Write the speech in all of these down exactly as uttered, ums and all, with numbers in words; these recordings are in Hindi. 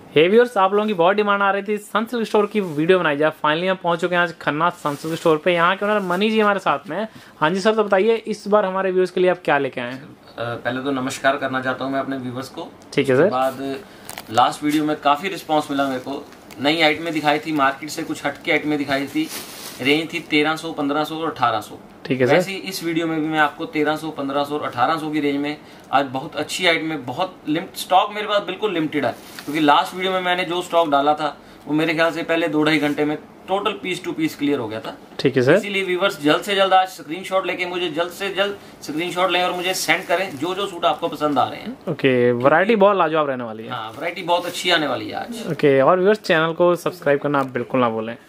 हे व्यूअर्स, आप लोगों की बहुत डिमांड आ रही थी सनसिल्क स्टोर की वीडियो बनाई जाए। फाइनली हम पहुंच चुके हैं आज खन्ना सनसिल्क स्टोर पे। यहाँ के ओनर मनी जी हमारे साथ में हैं। हाँ जी सर, तो बताइए इस बार हमारे व्यूअर्स के लिए आप क्या लेके आए हैं? पहले तो नमस्कार करना चाहता हूँ मैं अपने व्यूअर्स को। ठीक है सर। बाद लास्ट वीडियो में काफ़ी रिस्पांस मिला मेरे को। नई आइटमें दिखाई थी, मार्केट से कुछ हटके आइटमें दिखाई थी। रेंज थी तेरह सौ, पंद्रह सौ और अठारह सौ। ठीक है सर। वैसे इस वीडियो में भी मैं आपको तेरह सौ, पंद्रह सौ और अठारह सौ की रेंज में आज बहुत अच्छी आइटमें, बहुत लिमिट स्टॉक मेरे पास बिल्कुल लिमिटेड है, क्योंकि लास्ट वीडियो में मैंने जो स्टॉक डाला था वो मेरे ख्याल से पहले दो ढाई घंटे में total piece to piece clear हो गया था। ठीक है सर। इसीलिए व्यूअर्स जल्द से जल्द आज स्क्रीनशॉट लेके मुझे जल्द से जल्द स्क्रीनशॉट लें और मुझे सेंड करें जो जो सूट आपको पसंद आ रहे हैं। ओके, वैरायटी बहुत लाजवाब रहने वाली है। हाँ, वैरायटी बहुत अच्छी आने वाली है आज। ओके, और व्यूअर्स चैनल को सब्सक्राइब करना आप बिल्कुल ना भूलें।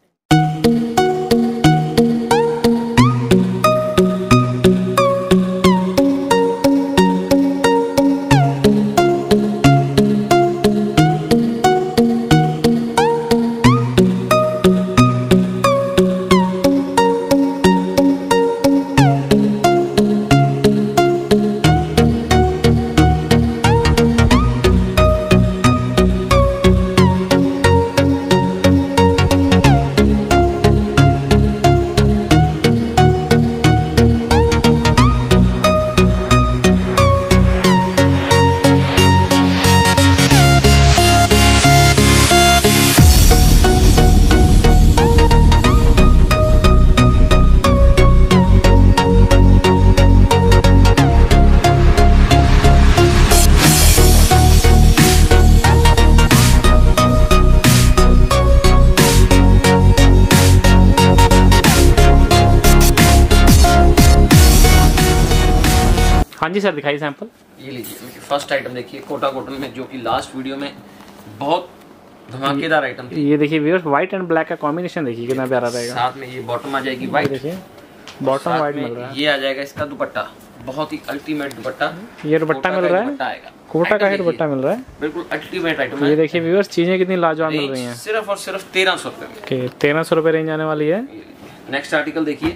हाँ जी सर, दिखाइए सैंपल। ये लीजिए फर्स्ट आइटम देखिए, कोटा कॉटन में, जो कि लास्ट वीडियो में बहुत धमाकेदार आइटम थी। ये देखिए व्यूअर्स, व्हाइट एंड ब्लैक का कॉम्बिनेशन देखिए कितना प्यारा रहेगा। साथ में ये बॉटम आ जाएगी व्हाइट, देखिए बॉटम व्हाइट मिल रहा है। ये आ जाएगा इसका दुपट्टा, बहुत ही अल्टीमेट दुपट्टा। ये दुपट्टा मिल रहा है, कोटा का ही दुपट्टा मिल रहा है, बिल्कुल अल्टीमेट आइटम है। ये देखिए व्यूअर्स, चीजें कितनी लाजवाब मिल रही हैं। सिर्फ और सिर्फ तेरह सौ रुपए में। तेरह सौ रुपए रेंज आने वाली है। नेक्स्ट आर्टिकल देखिए,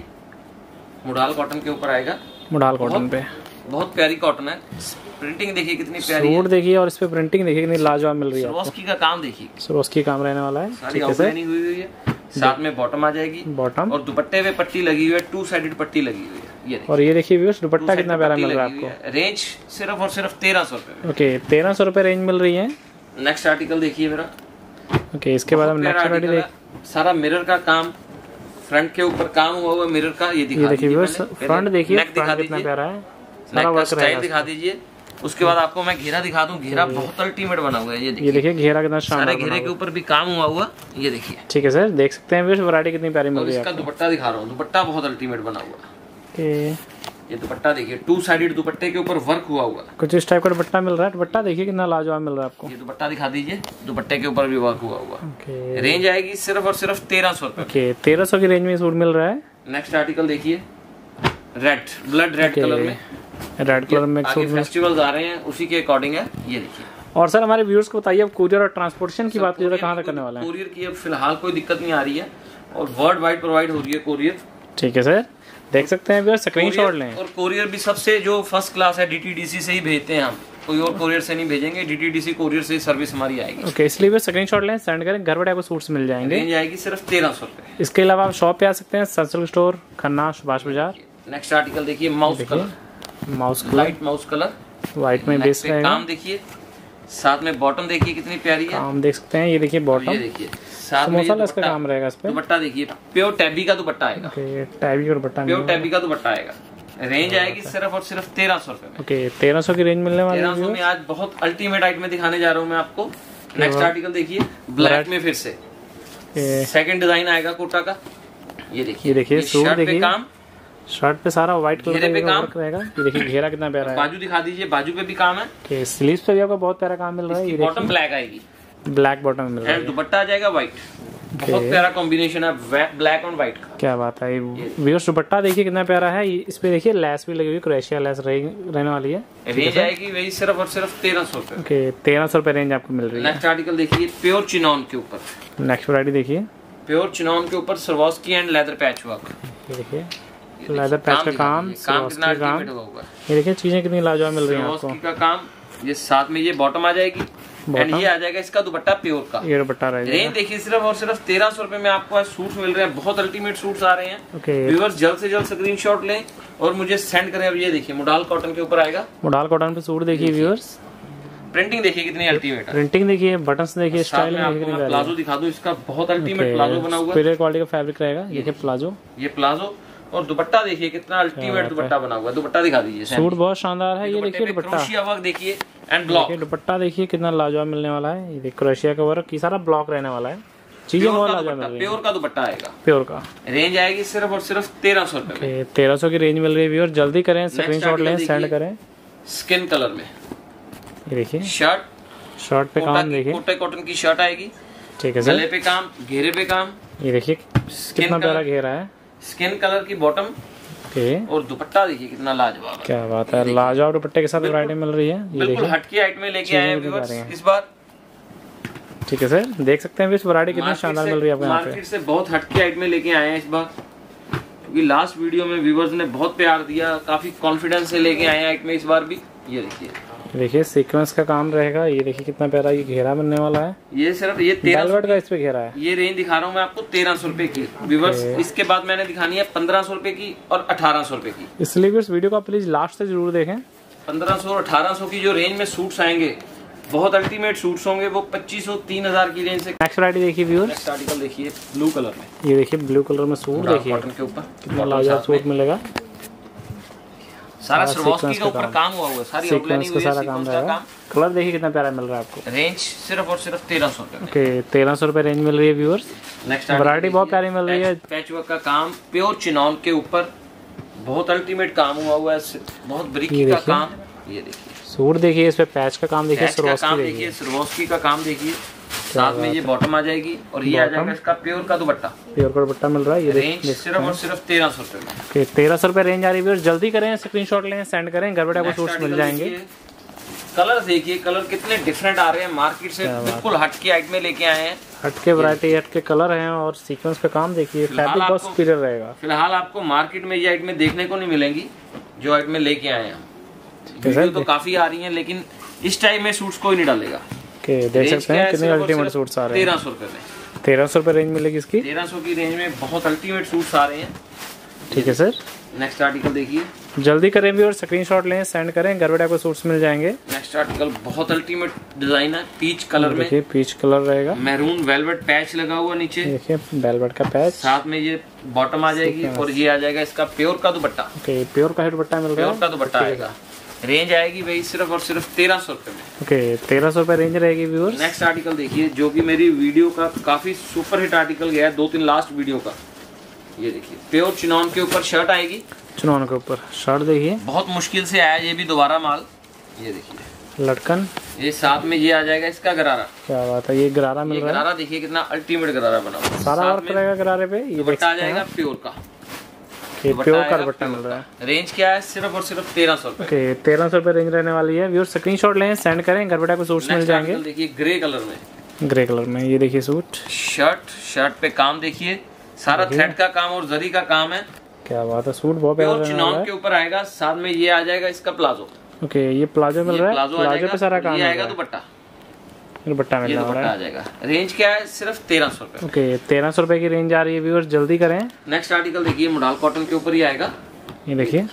मुडाल कॉटन के ऊपर आएगा। मुडाल कॉटन पे बहुत प्यारी कॉटन है। प्रिंटिंग देखिए कितनी प्यारी है। सूट देखिए और इस पे प्रिंटिंग देखिए कितनी लाजवाब मिल रही है। सरोस्की का काम देखिए, सरोस्की काम रहने वाला है। सारी आउटलाइनिंग हुई हुई है। साथ में बॉटम आ जाएगी, बॉटम और दुपट्टे पे पट्टी लगी हुई है, टू साइडेड पट्टी लगी हुई है। ये और ये देखिए व्यूअर्स, दुपट्टा कितना प्यारा मिल रहा है आपको। रेंज सिर्फ और सिर्फ तेरह सौ रुपए। ओके, तेरह सौ रुपए रेंज मिल रही है। नेक्स्ट आर्टिकल देखिए मेरा। ओके, इसके बाद हम नेक्स्ट आर्टिकल देख। सारा मिरर का काम, फ्रंट के ऊपर काम हुआ हुआ मिरर का। ये दिखा देखिए व्यूअर्स, फ्रंट देखिए कितना प्यारा है, सारा वर्क स्टाइल दिखा दीजिए। उसके बाद आपको मैं घेरा दिखा दूं। घेरा बहुत अल्टीमेट बना हुआ है। ये देखिए, ये देखिए घेरा कितना शानदार, सारे घेरे के ऊपर भी काम हुआ हुआ। ये देखिए, ठीक है सर, देख सकते हैं व्यूअर्स वैरायटी कितनी प्यारी मिल रही है। इसका दुपट्टा दिखा रहा हूँ, दुपट्टा बहुत अल्टीमेट बना हुआ है। ये दुपट्टा देखिए, टू साइडेड दुपट्टे के ऊपर वर्क हुआ हुआ कुछ इस टाइप का दुपट्टा मिल रहा है। दुपट्टा देखिए कितना लाजवाब मिल रहा है आपको। ये दुपट्टा दिखा दीजिए, दुपट्टे के ऊपर भी वर्क हुआ हुआ। रेंज आएगी सिर्फ और सिर्फ तेरह सौ रुपए। तेरह सौ की रेंज में सूट मिल रहा है। नेक्स्ट आर्टिकल देखिए, रेड, ब्लड रेड कलर में। रेड कलर में फेस्टिवल्स आ रहे हैं, उसी के अकॉर्डिंग है। ये देखिए। और सर हमारे व्यूअर्स को बताइए, अब कुरियर और ट्रांसपोर्टेशन की बात करें, कहाँ तक करने वाला है? कुरियर की अब फिलहाल कोई दिक्कत नहीं आ रही है, और वर्ल्ड वाइड प्रोवाइड हो रही है कुरियर। ठीक है सर, देख सकते हैं व्यूअर्स, स्क्रीनशॉट लें। और कुरियर भी सबसे जो फर्स्ट क्लास है, डीटीडीसी से ही भेजते हैं हम, कोई और कुरियर से नहीं भेजेंगे। डीटीडीसी कुरियर से सर्विस हमारी आएगी। ओके, इसलिए भी स्क्रीनशॉट लें, सेंड करें, घर बैठे आपको सूट्स मिल जाएंगे। रेंज आएगी सिर्फ तेरह सौ रुपए। इसके अलावा आप शॉप पे आ सकते हैं, Sunsilk store Khanna, Subhash Bazar. Next article देखिए, mouse colour, mouse colour, light mouse colour, white में बेस रहेगा। काम देखिए, साथ में बॉटम देखिए कितनी प्यारी है। काम देख सकते हैं, ये देखिए बॉटम, ये देखिए साथ में इसका काम रहेगा। इस पे दुपट्टा देखिए, प्योर टैबी का दुपट्टा आएगा। ओके, टैबी का दुपट्टा, प्योर टैबी का दुपट्टा आएगा। रेंज आएगी सिर्फ और सिर्फ तेरह सौ रुपए में। ओके, तेरह सौ की रेंज मिलने वाली है। तेरह सौ में आज बहुत अल्टीमेट आइटम दिखाने जा रहा हूँ मैं आपको। नेक्स्ट आर्टिकल देखिए, ब्लैक में फिर से सेकंड डिजाइन आएगा कोटा का। ये देखिए, ये देखिए सूट देखिए, काम, शर्ट पे सारा व्हाइट कलर घेरे पे काम रहेगा। ये देखिए घेरा कितना प्यारा है। बाजू दिखा दीजिए, बाजू पे भी काम है। स्लीव्स पे भी आपको बहुत प्यारा काम मिल रहा है। ये बॉटम ब्लैक आएगी, ब्लैक बॉटम मिल रहा है। दुपट्टा आ जाएगा व्हाइट, बहुत प्यारा कॉम्बिनेशन है ब्लैक और व्हाइट का। क्या बात है। व्यूअर्स दुपट्टा देखिए कितना प्यारा है। इस पे देखिए लेस भी लगी हुई, क्रोशिया लेस रहने वाली है। रेंज आएगी वही सिर्फ और सिर्फ तेरह सौ रुपए। ओके, तेरह सौ रुपए रेंज आपको मिल रही है। नेक्स्ट आर्टिकल देखिए, प्योर चिनॉन के ऊपर। नेक्स्ट वैरायटी देखिए, प्योर चिनॉन के ऊपर Swarovski and leather patch work. ये देखिए लेदर पैच का काम, काम कितना अल्टीमेट होगा। ये देखिए चीजें कितनी लाजवाब मिल रही हैं आपको। का काम, ये साथ में ये बॉटम आ जाएगी, एंड ये आ जाएगा इसका दुपट्टा प्योर का। ये दुपट्टा रहेगा। रेंज देखिए सिर्फ और सिर्फ तेरह सौ रुपए में आपको आज सूट मिल रहे हैं, बहुत अल्टीमेट सूट्स आ रहे हैं। okay. व्यूअर्स जल्द से जल्द स्क्रीनशॉट लें और मुझे सेंड करें। अब ये देखिए मोडाल कॉटन के ऊपर आएगा, मोडाल कॉटन पे सूट देखिए व्यूअर्स, प्रिंटिंग देखिए कितनी अल्टीमेट है, प्रिंटिंग देखिए, बटन्स देखिए, स्टाइल में मैं प्लाजो दिखा दूं, इसका बहुत अल्टीमेट प्लाजो बना हुआ है, सुपीरियर क्वालिटी का फैब्रिक रहेगा। ये प्लाजो, ये प्लाजो और दुपट्टा देखिए कितना अल्टीमेट दुपट्टा बना हुआ है। दुपट्टा दिखा दीजिए, सूट बहुत शानदार है। ये देखिए दुपट्टा, वर्क देखिए एंड ब्लॉक, दुपट्टा देखिए कितना लाजवाब मिलने वाला है। ये देखिए क्रोशिया का वर्क, ये सारा ब्लॉक रहने वाला है, चीजें बहुत लाजवाब मिल रही है। प्योर का दुपट्टा आएगा, प्योर का। रेंज आएगी सिर्फ और सिर्फ तेरह सौ रुपए, तेरह सौ की रेंज मिल रही है। और जल्दी करें, स्क्रीनशॉट लें, सेंड करें। स्किन कलर में ये देखिए शर्ट, शर्ट पे काम देखिए, कोटे कॉटन की शर्ट आएगी, ठीक है, गले पे काम, घेरे पे काम। ये देखिए कितना प्यारा घेरा है, स्किन कलर की बॉटम और दुपट्टा देखिए कितना लाजवाब है। क्या बात है, लाजवाब दुपट्टे के साथ वैरायटी मिल रही है। ये बिल्कुल हटके आइटम में लेके आए हैं इस बार, ठीक है सर, देख सकते हैं इस वैरायटी कितनी शानदार मिल रही है आपको यहाँ पे। मार्केट से बहुत हटके आइटम में लेके आए हैं इस बार, क्योंकि लास्ट वीडियो में व्यूअर्स ने बहुत प्यार दिया, काफी कॉन्फिडेंस से लेके आए हैं आइटम इस बार भी। ये देखिए, देखिए सीक्वेंस का काम रहेगा। ये देखिए कितना प्यारा ये घेरा बनने वाला है। ये सिर्फ ये तेरह का इस पे घेरा है। ये रेंज दिखा रहा हूँ मैं आपको तेरह सौ रुपए की व्यूअर्स। इसके बाद मैंने दिखानी है पंद्रह सौ रुपए की और अठारह सौ रुपए की, इसलिए भी इस वीडियो को आप प्लीज लास्ट तक जरूर देखें। पंद्रह सौ और अठारह सौ की जो रेंज में सूट्स आएंगे, बहुत अल्टीमेट सूट्स होंगे, वो पच्चीस सौ तीन हजार की रेंज से। नेक्स्ट वैरायटी देखिए व्यूअर्स, नेक्स्ट आर्टिकल देखिए ब्लू कलर में। ये देखिए ब्लू कलर में सूट देखिए कॉटन के ऊपर कितना लाजवाब सूट मिलेगा। सारा सर्वोस्की के ऊपर काम हुआ हुआ है, सारी आउटलाइनिंग हुई है, सारा काम रहेगा। कलर देखिए कितना प्यारा मिल रहा है आपको। रेंज सिर्फ और सिर्फ तेरह सौ रुपए। ओके, तेरह सौ रुपए रेंज मिल रही है व्यूअर्स। नेक्स्ट वैरायटी बहुत प्यारी मिल रही है। पैच वर्क का काम, प्योर चिनॉन के ऊपर बहुत अल्टीमेट काम हुआ हुआ है, बहुत ब्रिकी का काम। ये देखिए सूट देखिए, इस पे पैच का काम देखिए, सर्वोस्की देखिए, सर्वोस्की का काम देखिए, साथ में ये बॉटम आ जाएगी और ये आ जाएगा इसका प्योर का दुपट्टा। प्योर का दुपट्टा मिल रहा है। ये रेंज सिर्फ और सिर्फ तेरह सौ रुपए में। तेरह सौ रुपए रेंज आ रही है। जल्दी करें, स्क्रीनशॉट लें, सेंड करें, घर बैठे आपको सूट्स मिल जाएंगे। कलर देखिए, कलर कितने डिफरेंट आ रहे हैं, मार्केट से बिल्कुल हटके आइटम में लेके आए हैं। हटके वैरायटी, हटके कलर हैं और सीक्वेंस पे काम देखिए, फैब्रिक बहुत सुपीरियर रहेगा। फिलहाल आपको मार्केट में ये आइटम देखने को नहीं मिलेंगी जो आइटम में लेके आए हैं। वीडियो तो काफी आ रही है, लेकिन इस टाइम में सूट्स कोई नहीं डालेगा। Okay, देख सकते हैं कितने अल्टीमेट सूट्स आ रहे हैं। तेरह सौ रुपए में, तेरह सौ रुपए रेंज मिलेगी इसकी। तेरह सौ की रेंज में बहुत अल्टीमेट सूट्स आ रहे हैं। ठीक है सर, नेक्स्ट आर्टिकल देखिए, जल्दी करें भी और स्क्रीनशॉट लें, सेंड करें, घर बैठे आपको सूट्स मिल जाएंगे। नेक्स्ट आर्टिकल बहुत अल्टीमेट डिजाइन है, पीच कलर में। देखिए पीच कलर रहेगा, मैरून वेलवेट पैच लगा हुआ नीचे, देखिए वेलवेट का पैच, साथ में ये बॉटम आ जाएगी और ये आ जाएगा इसका प्योर का दुपट्टा। ओके, प्योर का दुपट्टा मिल रहा है, प्योर का दुपट्टा आएगा। रेंज आएगी भाई सिर्फ और सिर्फ तेरह सौ रुपए में। ओके, तेरह सौ रुपए रेंज रहेगी व्यूअर्स। नेक्स्ट आर्टिकल देखिए, जो कि मेरी वीडियो का काफी सुपर हिट आर्टिकल गया है, दो तीन लास्ट वीडियो का। ये देखिए प्योर चिनॉन के ऊपर शर्ट आएगी, चिनॉन के ऊपर शर्ट देखिए, बहुत मुश्किल से आया ये भी दोबारा माल। ये देखिए लटकन, ये साथ में ये आ जाएगा इसका गरारा। क्या बात है, ये गरारा मिल रहा है। गरारा देखिए कितना अल्टीमेट गरारा बना हुआ है, सारा वर्क रहेगा गरारे पे। ये दुपट्टा आ जाएगा प्योर का, प्योर का दुपट्टा मिल रहा है। रेंज क्या है, सिर्फ और सिर्फ तेरह सौ रुपए। तेरह सौ रुपए रेंज रहने वाली है। व्यूअर्स स्क्रीनशॉट लें, सेंड करें, घर बैठे आपको सूट्स मिल जाएंगे। देखिए ग्रे कलर में, ग्रे कलर में ये देखिए सूट, शर्ट, शर्ट पे काम देखिए, सारा थ्रेड का काम और जरी का काम है। क्या बात है, सूट बहुत प्यारा चिनॉन के ऊपर आएगा, साथ में ये आ जाएगा इसका प्लाजो। ओके, ये प्लाजो मिल रहा है, प्लाजो, प्लाजो पे सारा काम आएगा, दुपट्टा दुपट्टा मिल रहा है, आ जाएगा। रेंज क्या है, सिर्फ तेरह सौ रुपए। ओके, तेरह सौ रुपए की रेंज आ रही है व्यूअर्स, जल्दी करें। नेक्स्ट आर्टिकल देखिए, मोडाल कॉटन के ऊपर ही आएगा। ये देखिए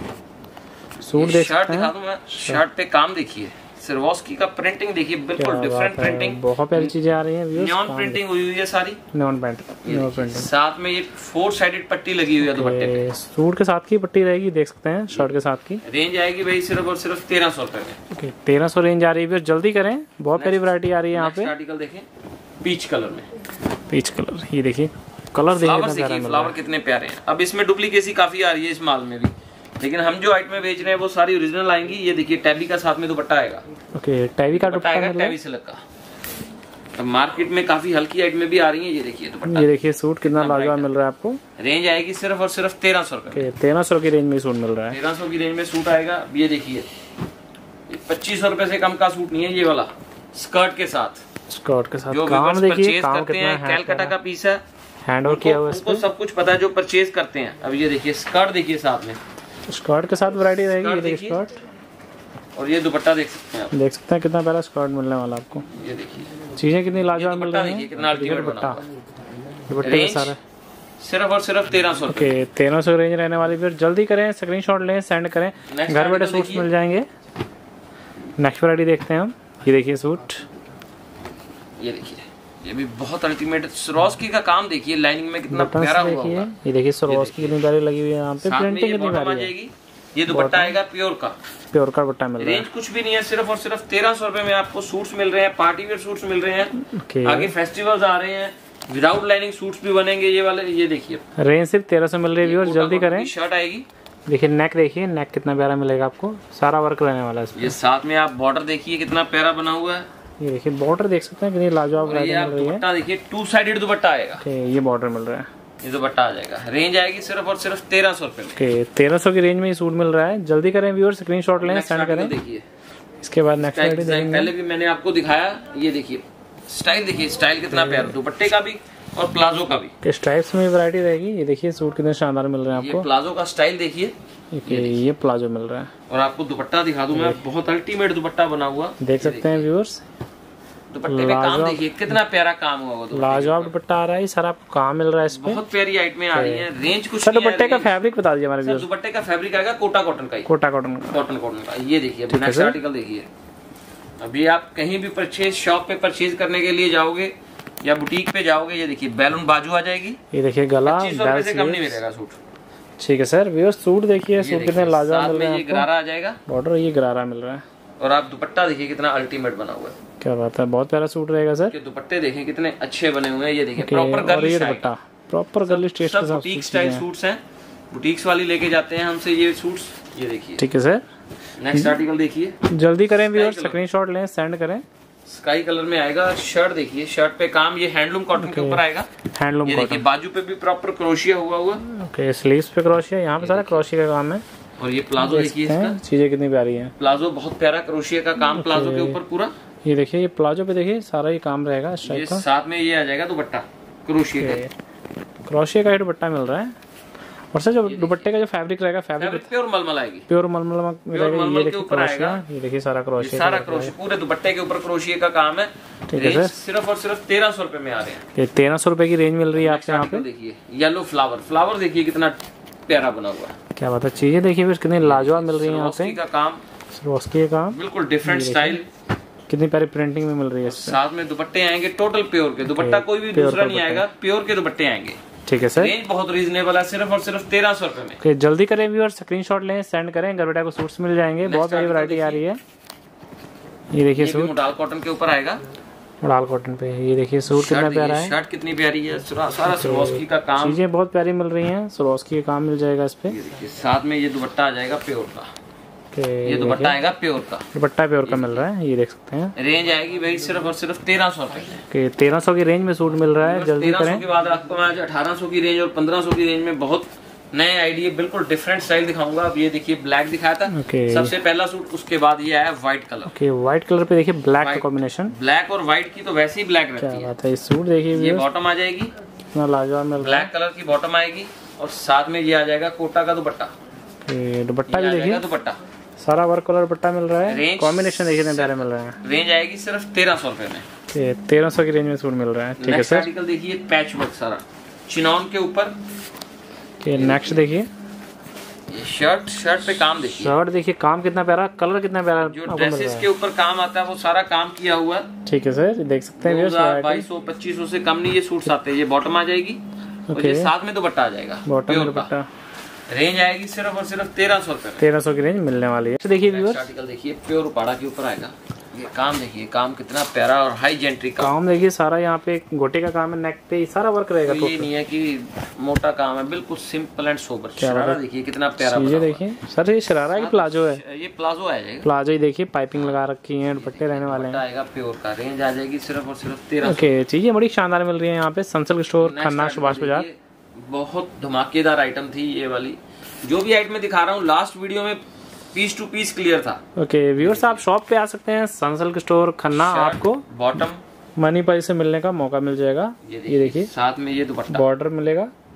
सूट देख शर्ट दिखा दूं मैं, शर्ट पे काम देखिए, सिरवॉस्की का प्रिंटिंग देखिए, बिल्कुल डिफरेंट प्रिंटिंग, बहुत प्यारी चीजें आ रही हैं व्यूअर्स। नियॉन प्रिंटिंग हुई हुई है सारी, नियॉन प्रिंट, नियॉन प्रिंटिंग, साथ में ये फोर साइडेड पट्टी लगी हुई है दुपट्टे पे। सूट के साथ की पट्टी रहेगी, देख सकते हैं, शर्ट के साथ की। रेंज आएगी भाई सिर्फ और सिर्फ तेरह सौ रुपए में। ओके, तेरह सौ रेंज आ रही है, जल्दी करें, बहुत प्यारी वैरायटी आ रही है यहाँ पे। आर्टिकल देखें, पीच कलर में, पीच कलर, ये देखिए कलर देखिए, फ्लावर कितने प्यारे हैं। अब इसमें डुप्लीकेसी काफी आ रही है इस माल में भी, लेकिन हम जो आइटमें बेच रहे हैं वो सारी ओरिजिनल आएंगी। ये देखिए टैबी का साथ में दुपट्टा आएगा। ओके, टैबी का दुपट्टा आएगा, टैबी सिल्क का। अब मार्केट में काफी हल्की आइटमें भी आ रही हैं। ये देखिए दुपट्टा, ये देखिए सूट कितना लाजवाब मिल रहा है आपको। रेंज आएगी सिर्फ और सिर्फ तेरह सौ रुपए। तेरह सौ की रेंज में सूट मिल रहा है, तेरह सौ की रेंज में सूट आएगा। ये देखिए पच्चीस सौ रुपए से कम का सूट नहीं है ये वाला, स्कर्ट के साथ, स्कर्ट के साथ जो काम देखिए, काम कितना है, कैलकाटा का पीस है, हैंड वर्क किया हुआ है, उसको सब कुछ पता है जो परचेज करते हैं। अब ये देखिए स्कर्ट देखिए, साथ में स्कर्ट के साथ वैरायटी रहेगी। ये देखिए स्कर्ट, और ये दुपट्टा देख सकते हैं आप, देख सकते हैं कितना प्यारा स्कर्ट मिलने वाला आपको। ये देखिए चीजें कितनी लाजवाब मिल रही देखिए कितना अल्टीमेट बना दुपट्टा हुआ है। दुपट्टे के सारे सिर्फ और सिर्फ तेरह सौ रुपए। ओके तेरह सौ रेंज रहने वाली। फिर जल्दी करें, स्क्रीनशॉट लें, सेंड करें, घर बैठे सूट्स मिल जाएंगे। नेक्स्ट वैरायटी देखते हैं हम। ये देखिए सूट, ये देखिए ये भी बहुत अल्टीमेट स्वरोस्की का काम देखिए, लाइनिंग में कितना प्यारा हुआ देखिए। होगा। ये देखिए स्वरोस्की कितनी प्यारी लगी हुई है यहाँ पे, प्रिंटिंग कितनी प्यारी है। ये दुपट्टा आएगा प्योर का, प्योर का दुपट्टा मिल रहा है। रेंज कुछ भी नहीं है, सिर्फ और सिर्फ तेरह सौ रुपए में आपको सूट्स मिल रहे हैं, पार्टी वेयर सूट्स मिल रहे हैं। okay. आगे फेस्टिवल्स आ रहे हैं, विदाउट लाइनिंग सूट्स भी बनेंगे ये वाले। ये देखिए रेंज सिर्फ तेरह सौ मिल रही है। जल्दी करें। शर्ट आएगी, देखिए नेक, देखिए नेक कितना प्यारा मिलेगा आपको, सारा वर्क रहने वाला है इसमें। ये साथ में आप बॉर्डर देखिए कितना प्यारा बना हुआ है। ये देखिए बॉर्डर देख सकते हैं कितनी लाजवाब ये आप मिल रही है। दुपट्टा देखिए, टू साइडेड दुपट्टा आएगा। ये बॉर्डर मिल रहा है, ये दुपट्टा आ जाएगा। रेंज आएगी सिर्फ और सिर्फ तेरह सौ रुपए में। ओके तेरह सौ की रेंज में ये सूट मिल रहा है। जल्दी करें व्यूअर, स्क्रीनशॉट लें, सेंड करें। देखिए इसके बाद नेक्स्ट डिजाइन पहले भी मैंने आपको दिखाया। ये देखिए स्टाइल, देखिए स्टाइल कितना प्यारा, दुपट्टे का भी और प्लाजो का भी। स्ट्राइप्स में वैरायटी रहेगी। ये देखिए सूट कितने शानदार मिल रहे हैं आपको। ये प्लाजो का स्टाइल देखिए, ये, ये प्लाजो मिल रहा है। और आपको दुपट्टा दिखा दूं मैं, बहुत अल्टीमेट दुपट्टा बना हुआ देख सकते हैं व्यूअर्स। दुपट्टे पे काम देखिए कितना प्यारा काम हुआ हुआ। लाजवाब दुपट्टा आ रहा है, सर आपको काम मिल रहा है इस पे। बहुत प्यारी आइटमें आ रही हैं। रेंज कुछ सर दुपट्टे का फैब्रिक बता दीजिए हमारे व्यूअर्स। दुपट्टे का फैब्रिक आएगा कोटा कॉटन का ही, कोटा कॉटन का, कॉटन कॉटन का। ये देखिए नेक्स्ट आर्टिकल देखिए। अभी आप कहीं भी परचेज, शॉप पे परचेज करने के लिए जाओगे या बुटीक पे जाओगे, ये देखिए बैलून बाजू आ जाएगी। ये देखिए गला, पच्चीस सौ रुपए से कम नहीं मिलेगा सूट। ठीक है सर। व्यूअर्स सूट देखिए, सूट कितने लाजवाब मिल रहे हैं। ये गरारा आ जाएगा, बॉर्डर ये गरारा मिल रहा है। और आप दुपट्टा देखिए कितना अल्टीमेट बना हुआ है। क्या बात है, बहुत प्यारा सूट रहेगा सर। के दुपट्टे देखें कितने अच्छे बने हुए हैं। ये देखिए proper girlish dupatta, proper girlish taste के साथ बुटीक स्टाइल सूट्स हैं। बुटीक्स वाली लेके जाते हैं हमसे ये सूट्स। ये देखिए ठीक है सर। नेक्स्ट आर्टिकल देखिए, जल्दी करें व्यूअर्स, स्क्रीनशॉट लें, सेंड करें। स्काई कलर में आएगा। शर्ट देखिए, शर्ट पे काम ये हैंडलूम कॉटन के ऊपर आएगा। हैंडलूम ये देखिए बाजू पे भी प्रॉपर क्रोशिया हुआ हुआ। ओके स्लीव्स पे क्रोशिया, यहाँ पे सारा क्रोशिया का काम है। और ये प्लाजो देखिए, इसका चीजें कितनी प्यारी हैं। प्लाजो बहुत प्यारा क्रोशिया का काम प्लाजो के ऊपर पूरा। ये देखिए ये प्लाजो पे देखिए सारा ही काम रहेगा इस टाइप का। साथ में ये आ जाएगा दुपट्टा क्रोशिया का, क्रोशिया का ही दुपट्टा मिल रहा है। और सर जो दुपट्टे का जो फैब्रिक रहेगा, फैब्रिक प्योर मलमल आएगी, प्योर मलमल रहेगा। ये देखिए क्रोशिया, ये देखिए सारा क्रोशिया, सारा क्रोशिया पूरे दुपट्टे के ऊपर क्रोशिया का काम है। ठीक है सर। सिर्फ और सिर्फ तेरह सौ रुपए में आ रहे हैं। ये तेरह सौ रुपए की रेंज मिल रही है आपको यहाँ पे। देखिए येलो फ्लावर, फ्लावर देखिए कितना प्यारा बना हुआ है। क्या बात है, चीजें देखिए फिर कितनी लाजवाब मिल रही है यहाँ पे। का काम, स्वरोस्की का काम, बिल्कुल डिफरेंट स्टाइल, कितनी प्यारी प्रिंटिंग में मिल रही है। साथ में दुपट्टे आएंगे टोटल प्योर के। दुपट्टा कोई भी दूसरा नहीं आएगा, प्योर के दुपट्टे आएंगे। ठीक है सर। रेंज बहुत रीजनेबल है, सिर्फ और सिर्फ तेरह सौ रुपए में। okay, जल्दी करें व्यूअर, स्क्रीनशॉट लें, सेंड करें, घर बैठे को सूट्स मिल जाएंगे। बहुत सारी वैरायटी आ रही है। ये देखिए सूट मोडाल कॉटन के ऊपर आएगा, मोडाल कॉटन पे। ये देखिए सूट कितना प्यारा है, शर्ट कितनी प्यारी है, सारा स्वरोस्की का काम, चीजें बहुत प्यारी मिल रही हैं। स्वरोस्की का काम मिल जाएगा इस पे। साथ में ये दुपट्टा आ जाएगा प्योर का। ये दुपट्टा आएगा प्योर का, दुपट्टा प्योर का मिल रहा है। ये देख सकते हैं। रेंज आएगी भाई सिर्फ और सिर्फ तेरह सौ रुपए। तेरह सौ की रेंज में सूट मिल रहा है। जल्दी करें। के बाद आपको मैं आज अठारह सौ की रेंज और पंद्रह सौ की रेंज में बहुत नए आइडिया, बिल्कुल डिफरेंट स्टाइल दिखाऊंगा। अब ये देखिए ब्लैक दिखाया था सबसे पहला सूट, उसके बाद ये आया white colour. Okay white colour पे देखिए ब्लैक का कॉम्बिनेशन। ब्लैक और व्हाइट की तो वैसे ही ब्लैक रहती है। क्या बात है, इस सूट देखिए ये बॉटम आ जाएगी, कितना लाजवाब मिल रहा है। ब्लैक कलर की बॉटम आएगी और साथ में ये आ जाएगा कोटा का दुपट्टा। दुपट्टा भी देखिए, दुपट्टा सारा वर्क कलर दुपट्टा मिल रहा है। कॉम्बिनेशन देखिए कितने प्यारे मिल रहे हैं। रेंज आएगी सिर्फ तेरह सौ रुपए में। तेरह सौ की रेंज में सूट मिल रहा है। ठीक है सर। आर्टिकल देखिए पैच वर्क सारा चिनॉन के ऊपर। नेक्स्ट देखिए शर्ट, शर्ट पे काम देखिए, शर्ट देखिए काम कितना प्यारा, कलर कितना प्यारा। जो ड्रेसेस के ऊपर काम आता है वो सारा काम किया हुआ। ठीक है सर, देख सकते हैं। बाईस सौ पच्चीस सौ से कम नहीं ये सूट्स आते हैं। ये बॉटम आ जाएगी और ये साथ में दुपट्टा आ जाएगा। बॉटम दुपट्टा। रेंज आएगी सिर्फ और सिर्फ तेरह सौ रुपए। तेरह सौ की रेंज मिलने वाली है। देखिए व्यूअर्स आर्टिकल देखिए प्योर उपाड़ा के ऊपर आएगा। ये काम देखिए, काम कितना प्यारा और हाई जेंट्री का काम देखिए। सारा यहाँ पे गोटे का काम है, नेक पे सारा वर्क रहेगा। तो ये नहीं है कि मोटा काम है, बिल्कुल सिंपल एंड सोबर। शरारा देखिए कितना प्यारा। ये देखिए सर, ये शरारा की प्लाजो है। ये प्लाजो आ जाएगा। प्लाजो ही देखिए, पाइपिंग लगा रखी है, दुपट्टे रहने वाले हैं। आएगा प्योर का। रेंज आ जाएगी सिर्फ और सिर्फ तेरह। ओके, चीजें बड़ी शानदार मिल रही है यहाँ पे। सनसिल्क स्टोर, खन्ना, सुभाष बाजार। बहुत धमाकेदार आइटम थी ये वाली। जो भी आइटम दिखा रहा हूँ लास्ट वीडियो में पीस टू पीस क्लियर था। ओके व्यूअर्स, आप शॉप पे आ सकते हैं, सनसिल्क स्टोर खन्ना। आपको बॉटम मनी प्राइस से मिलने का मौका मिल जाएगा। ये देखिए साथ में ये दुपट्टा, बॉर्डर मिलेगा,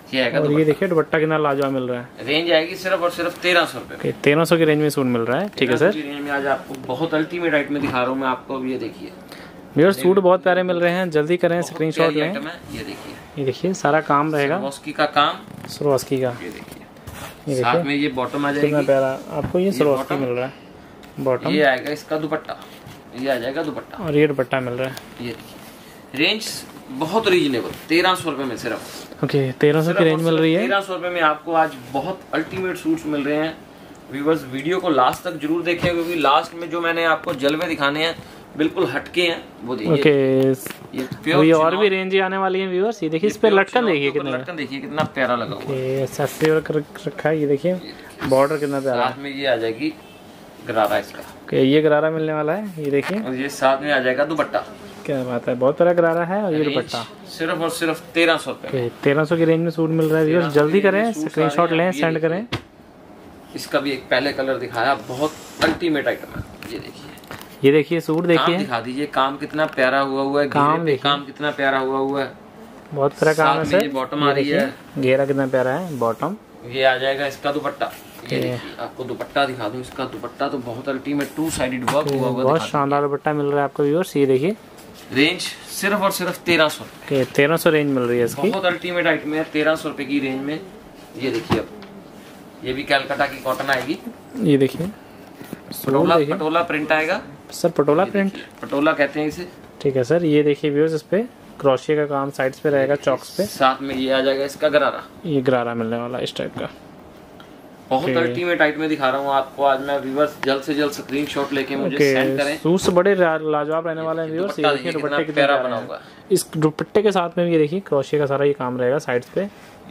ये आएगा और ये देखिए दुपट्टा कितना लाजवाब मिल रहा है। रेंज आएगी सिर्फ और सिर्फ तेरह सौ रुपए। तेरह सौ की रेंज में सूट मिल रहा है। ठीक है सर, रेंज में आज आपको बहुत अल्टीमेट आइटम में दिखा रहा हूँ मैं आपको। अब ये देखिए मेरे सूट बहुत प्यारे मिल रहे हैं, जल्दी करें स्क्रीनशॉट लें। ये देखिए, ये देखिए सारा काम रहेगा सरवास्की का काम, सरवास्की का। ये देखिए, ये साथ में ये बॉटम आ जाएगी। कितना प्यारा आपको ये सरवास्की मिल रहा है बॉटम। ये आएगा इसका दुपट्टा, ये आ जाएगा दुपट्टा और ये दुपट्टा मिल रहा है। ये देखिए रेंज बहुत रीजनेबल, तेरह सौ रुपए में सिर्फ। ओके, तेरह सौ की रेंज मिल रही है। तेरह सौ रुपए में आपको आज बहुत अल्टीमेट सूट्स मिल रहे हैं। व्यूअर्स वीडियो को लास्ट तक जरूर देखें, क्योंकि लास्ट में जो मैंने आपको जलवे दिखाने हैं बिल्कुल हटके हैं वो देखिए। ओके, ये प्योर ये और भी रेंज आने वाली है व्यूअर्स। ये देखिए इस पे लटकन देखिए कितना, लटकन देखिए कितना प्यारा लगा हुआ है। सस्ते वर्क रखा है। ये देखिए बॉर्डर कितना प्यारा है। साथ में ये आ जाएगी गरारा इसका। ओके, ये गरारा मिलने वाला है। ये देखिए और ये साथ में आ जाएगा दुपट्टा। क्या बात है, बहुत प्यारा गरारा है। और ये दुपट्टा सिर्फ और सिर्फ तेरह सौ रुपए। तेरह सौ की रेंज में सूट मिल रहा है व्यूअर्स। जल्दी करें, स्क्रीनशॉट लें, सेंड करें। इसका भी एक पहले कलर दिखाया, बहुत अल्टीमेट आइटम है। ये देखिए, ये देखिए सूट देखिए, दिखा दीजिए काम कितना प्यारा हुआ हुआ है। काम पे काम कितना प्यारा हुआ हुआ है, बहुत प्यारा काम है सर। बॉटम आ रही है, घेरा कितना प्यारा है बॉटम। ये आ जाएगा इसका दुपट्टा। ये देखिए आपको दुपट्टा दिखा दूं, इसका दुपट्टा तो बहुत अल्टीमेट टू साइडेड वर्क हुआ हुआ, बहुत शानदार दुपट्टा मिल रहा है आपको व्यूअर्स। ये देखिए रेंज सिर्फ और सिर्फ तेरह सौ रुपए। तेरह सौ रेंज मिल रही है इसकी। बहुत अल्टीमेट आइटम है तेरह सौ रुपए की रेंज में। ये देखिए, अब ये भी कैलकाटा की कॉटन आएगी। ये देखिए पटोला, पटोला प्रिंट आएगा सर, पटोला प्रिंट, पटोला कहते हैं इसे। ठीक है सर, ये देखिए व्यूअर्स, इस पे क्रोशिया का काम साइड्स पे रहेगा, चॉक्स पे। साथ में ये आ जाएगा इसका गरारा। ये गरारा मिलने वाला इस टाइप का। बहुत अल्टीमेट आइटम में दिखा रहा हूँ आपको आज मैं। व्यूअर्स जल्द से जल्द स्क्रीनशॉट लेके मुझे सेंड करें। सूट्स बड़े लाजवाब रहने वाले हैं व्यूअर्स। ये देखिए दुपट्टे कितना प्यारा बना हुआ है। इस दुपट्टे के साथ में भी ये देखिए क्रोशिया का सारा ये काम रहेगा साइड्स पे।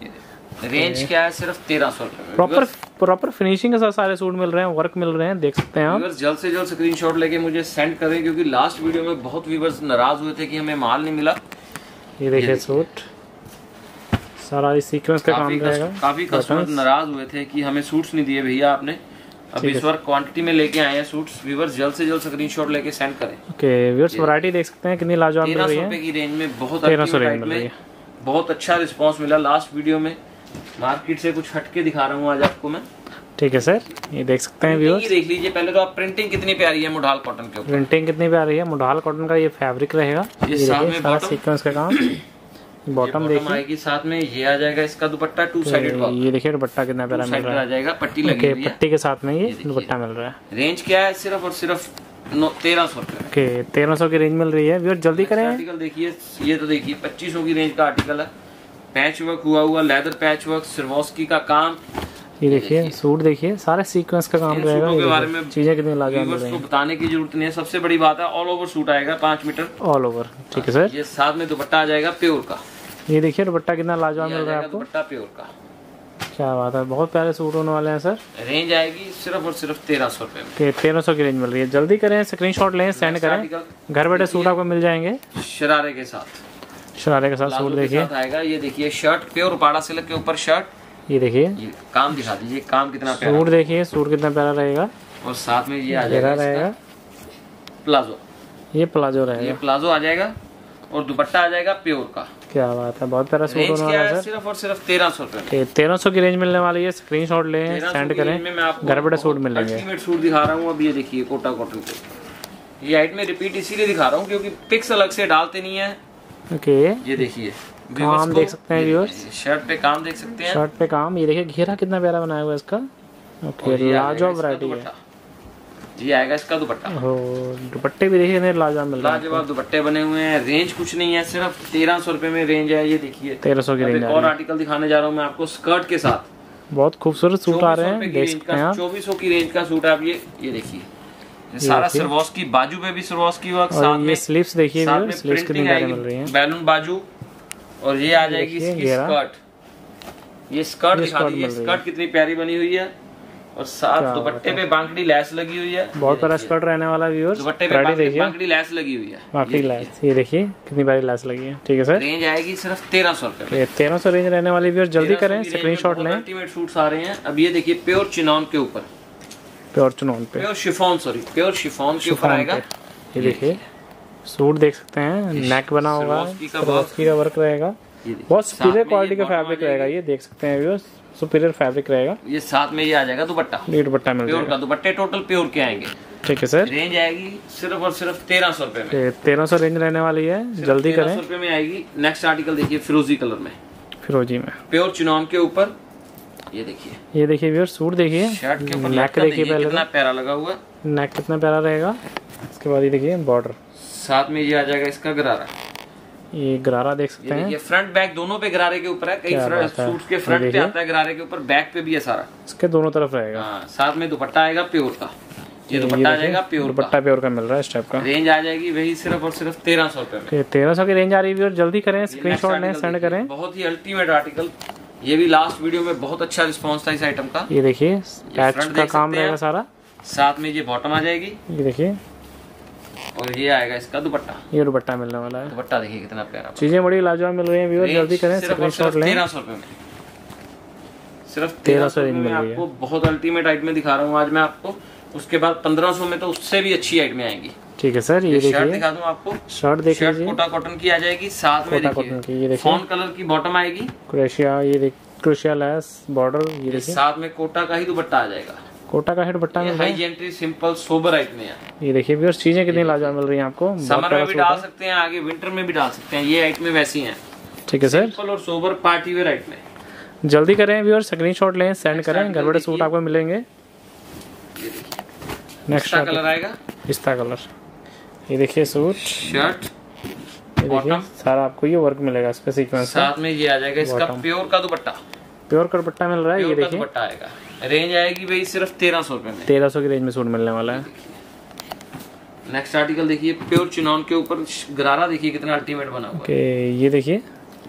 रेंज क्या है, सिर्फ तेरह सौ रुपए। प्रॉपर प्रॉपर फिनिशिंग के साथ सारे सूट मिल रहे हैं, वर्क मिल रहे हैं, देख सकते हैं आप। जल्द से जल्द स्क्रीनशॉट लेके मुझे सेंड करें, क्योंकि लास्ट वीडियो में बहुत व्यूअर्स नाराज हुए थे कि हमें माल नहीं मिला। ये देखिए सूट सारा इस सीक्वेंस का काम रहेगा। काफी कस्टमर नाराज हुए थे कि हमें सूट्स नहीं दिए भैया आपने। अब इस बार क्वांटिटी में लेके आए हैं सूट्स। व्यूअर्स जल्द से जल्द स्क्रीनशॉट लेके सेंड करें। ओके व्यूअर्स, वैरायटी देख सकते हैं कितनी लाजवाब मिल रही है। तेरह सौ की रेंज में बहुत में बहुत अच्छा रिस्पांस मिला लास्ट वीडियो में। मार्केट से कुछ हटके दिखा रहा हूँ आज आपको मैं। ठीक है सर, ये देख सकते हैं व्यूअर्स। देख लीजिए पहले तो आप, प्रिंटिंग कितनी प्यारी है मुढाल कॉटन के ऊपर। प्रिंटिंग कितनी प्यारी है, मुढाल कॉटन का ये फैब्रिक रहेगा। ये सारा सीक्वेंस का काम। बॉटम देखिए आएगी, साथ में ये आ जाएगा इसका दुपट्टा टू साइडेड वर्क। ये देखिए दुपट्टा कितना प्यारा मिल रहा है, आ जाएगा पट्टी लगी हुई है। पट्टी के साथ में ये दुपट्टा मिल रहा है। रेंज क्या है, सिर्फ और सिर्फ तेरह सौ रुपए। ओके, तेरह सौ की रेंज मिल रही है व्यूअर्स, जल्दी करें। आर्टिकल देखिए, ये तो देखिए पच्चीस सौ की रेंज का आर्टिकल है। पैच वर्क हुआ हुआ, लेदर पैच वर्क, सरवास्की का काम। ये देखिए सूट देखिए, सारे सीक्वेंस का काम रहेगा। के बारे में चीजें कितनी लाजवाब मिल रही हैं, बताने की जरूरत नहीं है। सबसे बड़ी बात है ऑल ओवर सूट आएगा पाँच मीटर ऑल ओवर। ठीक है सर, ये साथ में दुपट्टा आ जाएगा प्योर का। ये देखिए दुपट्टा कितना लाजवाब मिल रहा है आपको। दुपट्टा प्योर का, क्या बात है, बहुत प्यारे सूट होने वाले हैं सर। रेंज आएगी सिर्फ और सिर्फ तेरह सौ रुपए में। तेरह सौ की रेंज मिल रही है, जल्दी करें, स्क्रीनशॉट लें, सेंड करें। घर बैठे सूट आपको मिल जाएंगे शरारे के साथ। शरारे के साथ सूट देखिए आएगा। ये देखिए शर्ट प्योर उपाड़ा सिल्क के ऊपर शर्ट। ये देखिए ये काम दिखा दीजिए, काम कितना प्यारा। सूट देखिए, सूट कितना प्यारा रहेगा। और साथ में ये आ जाएगा रहेगा प्लाजो। ये प्लाजो रहेगा, ये प्लाजो आ जाएगा और दुपट्टा आ जाएगा प्योर का। क्या बात है, बहुत प्यारा सूट होने वाला है। सिर्फ और सिर्फ तेरह सौ रुपए। तेरह सौ की रेंज मिलने वाली है। स्क्रीनशॉट लें, सेंड करें, घर बैठे सूट मिलेंगे। अल्टीमेट सूट दिखा रहा हूँ अब। ये देखिए कोटा कॉटन पे। ये आइट में रिपीट इसीलिए दिखा रहा हूँ क्योंकि पिक्स अलग से डालते नहीं है। ओके, ये देखिए काम देख सकते हैं व्यूअर्स, शर्ट पे काम देख सकते हैं। शर्ट पे काम, ये देखिए घेरा कितना प्यारा बनाया हुआ है इसका। ओके, लाजवाब वैरायटी है। ये आएगा इसका दुपट्टा। दुपट्टे भी देखिए लाजवाब मिल रहा है। लाजवाब दुपट्टे बने हुए हैं। रेंज कुछ नहीं है, सिर्फ तेरह सौ रुपए में रेंज है। ये देखिए तेरह सौ की रेंज। और आर्टिकल दिखाने जा रहा हूँ मैं आपको स्कर्ट के साथ। बहुत खूबसूरत सूट आ रहे हैं, देख सकते हैं आप। चौबीस सौ की रेंज का सूट है। आप ये ये देखिए सारा सरवास्की, बाजू पे भी सरवास्की वर्क, साथ में स्लीव्स देखिए, स्लीव्स कितनी प्यारी मिल रही हैं, बैलून बाजू। और ये आ जाएगी इसकी स्कर्ट। ये स्कर्ट दिखा दीजिए, स्कर्ट कितनी प्यारी बनी हुई है। और साथ दुपट्टे पे बांकड़ी लैस लगी हुई है। बहुत प्यारा स्कर्ट रहने वाला व्यूअर्स। दुपट्टे पे बांकड़ी लैस लगी हुई है, बांकड़ी लैस। ये देखिए कितनी प्यारी लैस लगी है। ठीक है सर, रेंज आएगी सिर्फ तेरह सौ रुपए। तेरह सौ रेंज रहने वाली व्यूअर्स, जल्दी करें, स्क्रीनशॉट लें। अल्टीमेट सूट्स आ रहे हैं। अब ये देखिए प्योर चिनॉन के ऊपर, प्योर चिनॉन पे, pure chiffon, sorry pure chiffon के ऊपर आएगा। ये देखिए सूट देख सकते हैं, नेक बना होगा, सरवास्की का वर्क रहेगा। ये देखिए, बहुत साथ सुपीरियर में क्वालिटी ये का bottom फैब्रिक आ रहेगा, ये देख सकते हैं व्यूअर्स, सुपीरियर फैब्रिक रहेगा। ये साथ में ये आ जाएगा दुपट्टा, ये दुपट्टा मिल प्योर जाएगा। का दुपट्टे टोटल प्योर के आएंगे। ठीक है सर, रेंज आएगी सिर्फ और सिर्फ तेरह सौ रुपए में। तेरह सौ रेंज रहने वाली है, जल्दी तेरह करें। सौ रुपए में आएगी। नेक्स्ट आर्टिकल देखिए फिरोजी कलर में, फिरोजी में प्योर चिनॉन के ऊपर। ये देखिए, ये देखिए व्यूअर्स, सूट देखिए, शर्ट के ऊपर नेक लटका देखिए, देखिए पहले कितना प्यारा लगा हुआ है। नेक कितना प्यारा रहेगा। इसके बाद ये देखिए बॉर्डर, साथ में ये आ जाएगा इसका गरारा। ये गरारा देख ये सकते हैं। देखिए फ्रंट बैक दोनों पे गरारे के ऊपर है। कई क्या फ्रंट बात है। सूट्स के ये फ्रंट पे देखिए। आता है गरारे के ऊपर, बैक पे भी है सारा। इसके दोनों तरफ रहेगा। हाँ, साथ में दुपट्टा आएगा प्योर का। ये ये दुपट्टा आ देखिए, जाएगा प्योर का। दुपट्टा प्योर का मिल रहा है इस टाइप का। रेंज आ जाएगी वही सिर्फ और सिर्फ तेरह सौ रुपए में। तेरह सौ की रेंज आ रही है, जल्दी करें, Next स्क्रीनशॉट लें, article सेंड देखिए, करें। बहुत ही अल्टीमेट आर्टिकल। ये भी लास्ट वीडियो में बहुत अच्छा रिस्पांस था इस आइटम का। ये देखिए पैच front का देख काम सकते हैं रहेगा आप। सारा। साथ में ये बॉटम आ जाएगी ये देखिए, और ये आएगा इसका दुपट्टा। ये दुपट्टा मिलने वाला है। दुपट्टा देखिए कितना प्यारा। चीजें बड़ी लाजवाब मिल रही हैं व्यूअर, जल्दी करें, स्क्रीनशॉट लें। तेरह सौ रुपए में, सिर्फ तेरह तेरह सौ सौ रेंज में मिल रही है। आपको बहुत अल्टीमेट आइटमें दिखा रहा हूँ आज मैं आपको। उसके बाद पंद्रह सौ में तो उससे भी अच्छी आइटमें आएंगी। ठीक है सर, ये ये शर्ट देखिए दिखा दूं आपको। शर्ट देख शर्ट लीजिए, कोटा कॉटन की आ जाएगी। साथ में कोटा कॉटन की, ये देखिए देखिए फॉन कलर की बॉटम आएगी। क्रोशिया, ये देख क्रोशिया लेस बॉर्डर, ये ये देखिए साथ में कोटा का ही दुपट्टा आ जाएगा। कोटा का हेड दुपट्टा मिल रहा हाई है। जेंट्री सिंपल सोबर आइटमें है। ये देखिए व्यूअर्स, चीजें कितनी लाजवाब मिल रही हैं आपको। बहुत समर प्यारा में भी सूट डाल है। सकते हैं, आगे विंटर में भी डाल सकते हैं। ये आइटमें वैसी हैं, ठीक है सर, सिंपल और सोबर पार्टी वेयर आइटमें। जल्दी करें व्यूअर, स्क्रीनशॉट लें, सेंड करें, घर बैठे सूट आपको मिलेंगे। ये देखिए नेक्स्ट इसका कलर आएगा पिस्ता कलर, ये देखिए सूट, शर्ट, ये देखिए बॉटम। सारा आपको ये वर्क मिलेगा इस पे सीक्वेंस का। साथ में ये आ जाएगा इसका बॉटम। प्योर का दुपट्टा। प्योर का दुपट्टा मिल रहा है, ये प्योर का देखिए दुपट्टा आएगा। रेंज आएगी भाई सिर्फ तेरह सौ रुपए में। तेरह सौ की रेंज में सूट मिलने वाला है। नेक्स्ट आर्टिकल देखिए प्योर चिनॉन के ऊपर गरारा देखिए कितना अल्टीमेट बना हुआ है। ओके, ये देखिए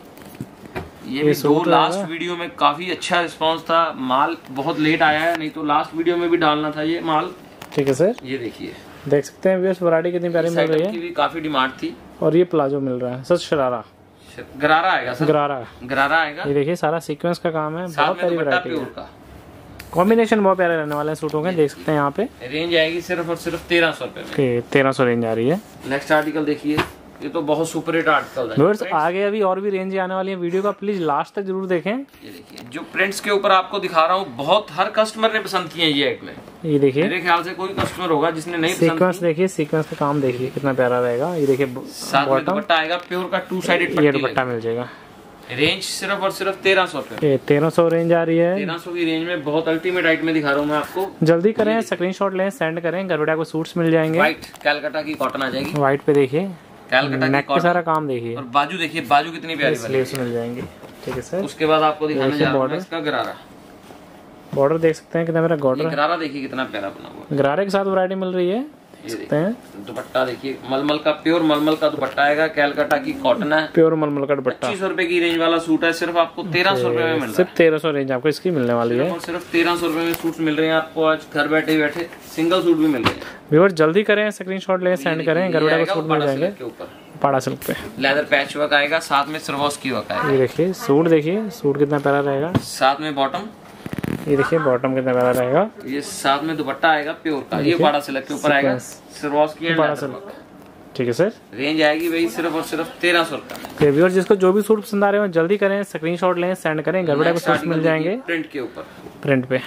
ये भी दो लास्ट वीडियो में काफी अच्छा रिस्पांस था। माल बहुत लेट आया है, नहीं तो लास्ट वीडियो में भी डालना था ये माल। ठीक है सर, ये देखिए देख सकते हैं व्यूअर्स, वैरायटी कितनी प्यारी इस मिल रही आइटम की है। भी काफी डिमांड थी। और ये प्लाजो मिल रहा है सर, शरारा गरारा आएगा सर, गरारा, गरारा आएगा। ये देखिए सारा सीक्वेंस का काम है, साथ बहुत में प्यारी दुपट्टा वैरायटी प्योर है। का। कॉम्बिनेशन बहुत प्यारे रहने वाले हैं सूटों के, देख सकते हैं यहाँ पे। रेंज आएगी सिर्फ और सिर्फ तेरह सौ रुपए में। ओके, तेरह सौ रेंज आ रही है। नेक्स्ट आर्टिकल देखिए, ये तो बहुत सुपर हिट आर्टिकल है। व्यूअर्स आगे अभी और भी रेंज आने वाली है, वीडियो का प्लीज लास्ट तक जरूर देखें। ये देखिए जो प्रिंट्स के ऊपर आपको दिखा रहा हूँ, बहुत हर कस्टमर ने पसंद किए हैं ये आइटमें। ये देखिए मेरे ख्याल से कोई कस्टमर होगा जिसने नहीं पसंद सीक्वेंस की। देखिए, सीक्वेंस का काम देखिए कितना प्यारा रहेगा। ये देखिए साथ में बॉटम, दुपट्टा आएगा प्योर का टू साइडेड ये पट्टी दुपट्टा लगेगी। मिल जाएगा। रेंज सिर्फ और सिर्फ तेरह सौ रुपए। ये तेरह सौ रेंज आ रही है। तेरह सौ की रेंज में बहुत अल्टीमेट आइटम में दिखा रहा हूँ मैं आपको। जल्दी करें, स्क्रीनशॉट लें, सेंड करें, घर बैठे आपको सूट्स मिल जाएंगे। व्हाइट कैलकाटा की कॉटन आ जाएगी। व्हाइट पे देखिए, कैलकाटा की नेक पे कॉटन सारा काम देखिए, और बाजू देखिए, बाजू कितनी प्यारी बनी स्लीव्स है। मिल जाएंगे। ठीक है सर, उसके बाद आपको दिखाने देखिए जा रहा हूँ border। मैं इसका गरारा। बॉर्डर देख सकते हैं कितना मेरा ये बॉर्डर है। गरारा देखिए कितना प्यारा बना हुआ है। गरारे के साथ वैरायटी मिल रही है, ये सकते देखिए हैं। दुपट्टा देखिए, मलमल का प्योर मलमल का दुपट्टा आएगा। कैलकाटा की कॉटन है। प्योर मलमल का दुपट्टा, पच्चीस सौ रुपए की रेंज वाला सूट है, सिर्फ आपको तेरह सौ रुपए में मिल रहा सिर्फ तेरह सौ रेंज आपको इसकी मिलने वाली है। है। और सिर्फ तेरह सौ रुपए में सूट मिल रहे हैं आपको आज घर बैठे बैठे। सिंगल सूट भी मिल रहे हैं। व्यूअर जल्दी करें, स्क्रीनशॉट लें, सेंड करें, घर बैठे ये आपको सूट आएगा मिल उपाड़ा जाएंगे। सिल्क के ऊपर पाड़ा सिल्क पे। लेदर पैच वर्क आएगा, साथ में सरवोस्की वर्क आएगा। ये देखिए सूट, देखिए सूट कितना प्यारा रहेगा। साथ में बॉटम, ये देखिए बॉटम कितना प्यारा रहेगा। ये साथ में दुपट्टा आएगा प्योर का। ये पाड़ा सिल्क के ऊपर आएगा, सरवोस्की एंड पाड़ा लेदर सिल्क। वर्क। ठीक है सर, रेंज आएगी वही सिर्फ और सिर्फ तेरह सौ रुपए में। तो व्यूअर जिसको जो भी सूट पसंद आ रहे हो जल्दी करें, स्क्रीनशॉट लें, सेंड करें, घर बैठे आपको सूट मिल जाएंगे प्रिंट के ऊपर। प्रिंट पे।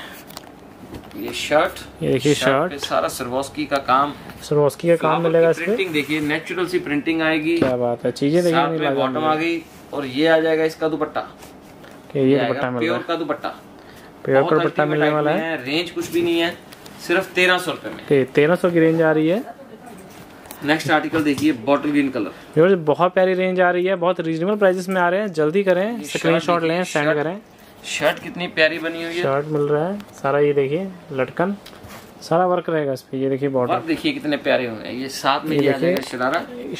ये शर्ट, ये देखिए शर्ट, पे सारा सरवोस्की का काम, सरवोस्की का काम मिलेगा इस पे। प्रिंटिंग देखिए, नेचुरल सी प्रिंटिंग आएगी। क्या बात है, चीजें देखिए साथ नहीं में लाजवाब बॉटम आ गई और ये आ जाएगा इसका दुपट्टा। कि ये दुपट्टा मिल रहा प्योर है, का दुपट्टा, प्योर का बहुत दुपट्टा ultimate मिलने item वाला है। है। रेंज कुछ भी नहीं है, सिर्फ तेरह सौ रुपए में। कि तेरह सौ की रेंज आ रही है। नेक्स्ट आर्टिकल देखिए, बॉटल ग्रीन कलर। व्यूअर्स बहुत प्यारी रेंज आ रही है, बहुत रीजनेबल प्राइसेस में आ रहे हैं, जल्दी करें, ये स्क्रीनशॉट शर्ट लें, देखिए, सेंड शर्ट। करें। शर्ट कितनी प्यारी बनी हुई है। शर्ट मिल रहा है सारा, ये देखिए लटकन सारा वर्क रहेगा इस पे। ये देखिए बॉर्डर, वर्क देखिए कितने प्यारे हुए हैं। ये साथ में ये ये आ देखिए। जाएगा शरारा,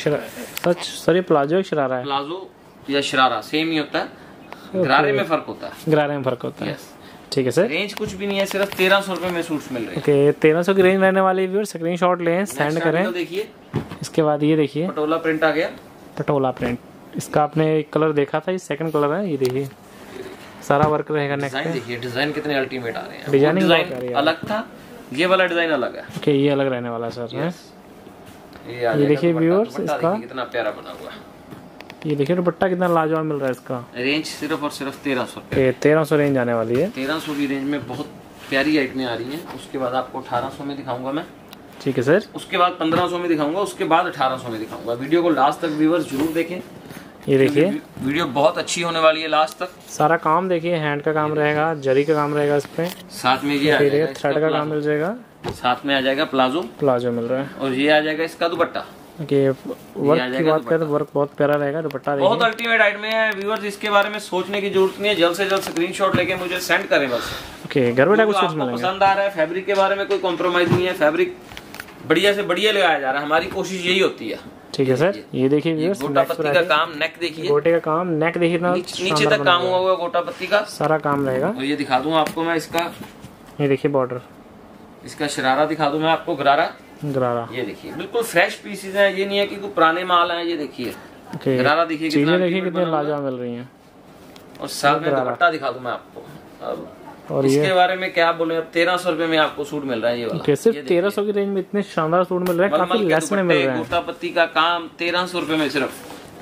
सच सर ये प्लाजो एक शरारा है। प्लाजो या शरारा सेम ही होता है, गरारे में फर्क होता है। गरारे में फर्क होता है। Yes। ठीक है सर, रेंज कुछ भी नहीं है, सिर्फ तेरह सौ रुपए में सूट्स मिल रहे हैं। ओके तेरह सौ की रेंज रहने वाली व्यूअर, स्क्रीनशॉट लें, सेंड Next करें। article देखिए, इसके बाद ये देखिए पटोला प्रिंट आ गया। पटोला प्रिंट, इसका आपने एक कलर देखा था, ये सेकंड कलर है। ये देखिए सारा वर्क रहेगा नेक्स्ट डिजाइन पे। देखिए, डिजाइन कितने अल्टीमेट आ रहे हैं। डिजाइनिंग वो बहुत प्यारी डिजाइन है। अलग था, ये वाला डिजाइन अलग है। ओके ये अलग रहने वाला है सर है। ये आ ये जाएगा देखिए दुपट्टा, viewers, दुपट्टा इसका- देखिए कितना प्यारा बना हुआ है। ये देखिए दुपट्टा कितना लाजवाब मिल रहा है इसका। रेंज सिर्फ और सिर्फ तेरह सौ रुपये, तेरह सौ रेंज आने वाली है। तेरह सौ की रेंज में बहुत प्यारी आइटमें आ रही हैं। उसके बाद आपको अठारह सौ में दिखाऊंगा मैं, ठीक है सर। उसके बाद पंद्रह सौ में दिखाऊंगा, उसके बाद अठारह सौ में दिखाऊंगा। वीडियो को लास्ट तक व्यूअर्स जरूर देखें, ये देखिए वीडियो बहुत अच्छी होने वाली है लास्ट तक। सारा काम देखिए, हैंड का काम रहेगा, जरी का काम रहेगा इस पे, साथ में ये आ जाएगा थ्रेड का काम मिल जाएगा, साथ में आ जाएगा प्लाजो प्लाजो मिल रहा है, और ये आ जाएगा इसका दुपट्टा। कि वर्क की बात करें, वर्क बहुत प्यारा रहेगा दुपट्टा, बहुत अल्टीमेट आइटम है व्यूअर्स। इसके बारे में सोचने की जरूरत नहीं है, जल्द से जल्द स्क्रीनशॉट लेके मुझे सेंड करें बस। ओके, घर बैठा कुछ आपको पसंद आ रहा है, फैब्रिक के बारे में कोई कॉम्प्रोमाइज नहीं है, फैब्रिक बढ़िया से बढ़िया लगाया जा रहा है, हमारी कोशिश यही होती है। ठीक है सर। ये देखिए गोटा पत्ती का काम, नेक देखिए, गोटे का काम, नेक देखिए ना, नीचे तक काम हुआ हुआ गोटा पत्ती का सारा काम रहेगा। और ये दिखा दूं आपको मैं इसका, ये देखिए बॉर्डर, इसका शरारा दिखा दूं मैं आपको, गरारा गरारा, ये देखिए बिल्कुल फ्रेश पीसेज हैं, ये नहीं है कि कोई पुराने माल हैं। ये देखिए गरारा देखिए, चीजें देखिए कितने लाजवाब मिल रही हैं। और साथ में दुपट्टा दिखा दूं मैं आपको। अब और इसके ये बारे में क्या बोले, अब तेरह सौ रुपए में आपको सूट मिल रहा है ये वाला। सिर्फ तेरह सौ की रेंज में इतने शानदार सूट मिल रहे हैं, काफी लेस में मिल रहे हैं। गोटा पत्ती का काम तेरह सौ रुपए में सिर्फ।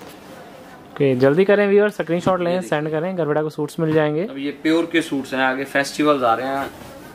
ओके, जल्दी करें व्यूअर, स्क्रीनशॉट लें, सेंड करें, घर बैठा को सूट्स मिल जाएंगे। अब ये प्योर के सूट्स हैं, आगे फेस्टिवल्स आ रहे हैं,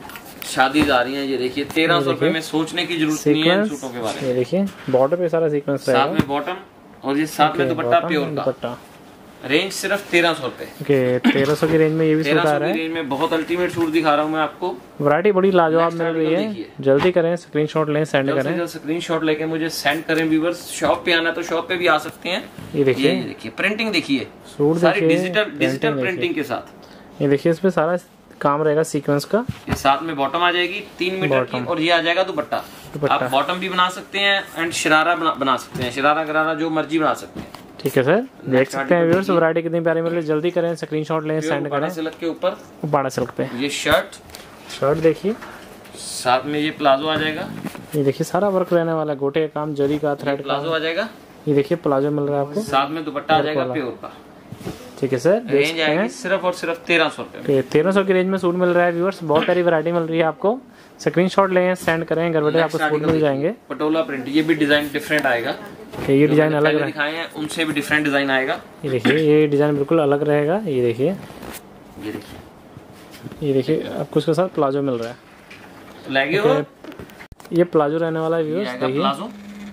शादी आ रही हैं। ये देखिए तेरह सौ रुपए में सोचने की जरूरत नहीं है सूटों के बारे में। ये देखिए बॉर्डर पे सारा सीक्वेंस साथ में बॉटम, और ये साथ में दुपट्टा प्योर का। दुपट्टा रेंज सिर्फ तेरह सौ रुपए। ओके, तेरह सौ की रेंज में ये भी सूट आ रहा है। रेंज में बहुत अल्टीमेट सूट दिखा रहा हूँ मैं आपको, वैरायटी बड़ी लाजवाब मिल रही है। जल्दी करें, स्क्रीनशॉट लें, सेंड करें, स्क्रीनशॉट लेके मुझे सेंड करें व्यूअर्स। शॉप पे आना तो शॉप पे भी आ सकते हैं। ये देखिए, ये देखिए प्रिंटिंग देखिए, सूट देखिए, डिजिटल डिजिटल प्रिंटिंग के साथ। ये देखिए इसमें सारा काम रहेगा सीक्वेंस का। ये साथ में बॉटम आ जाएगी तीन मीटर की, और ये आ जाएगा दुपट्टा। आप बॉटम भी बना सकते हैं एंड शरारा बना, बना सकते हैं, शरारा गरारा जो मर्जी बना सकते हैं। ठीक है सर, देख सकते हैं व्यूअर्स वैरायटी कितनी प्यारी मिल रही है। जल्दी करें, स्क्रीनशॉट लें, सेंड करें। सिल्क के ऊपर, बाड़ा सिल्क पे ये शर्ट, शर्ट देखिए, साथ में ये प्लाजो आ जाएगा। ये देखिए सारा वर्क रहने वाला है, गोटे का काम, जरी का, थ्रेड का प्लाजो आ जाएगा। ये देखिए प्लाजो मिल रहा है आपको, साथ में दुपट्टा आ जाएगा प्योर का। ठीक है सर, रेंज आएगी सिर्फ और सिर्फ तेरह सौ रुपए। तेरह सौ की रेंज में सूट मिल रहा है व्यूअर्स, बहुत सारी वैरायटी मिल रही है आपको। स्क्रीनशॉट लें, सेंड करें, घर बैठे आपको सूट मिल जाएंगे। पटोला प्रिंट, ये भी डिजाइन डिफरेंट आएगा। ये डिजाइन अलग है, दिखाए हैं उनसे भी डिफरेंट डिजाइन आएगा। ये देखिए, ये डिजाइन बिल्कुल अलग रहेगा। ये देखिए, ये देखिए, ये देखिए आपको इसके साथ प्लाजो मिल रहा है। लगे हो, ये प्लाजो रहने वाला है व्यूअर्स, देखिए प्लाजो।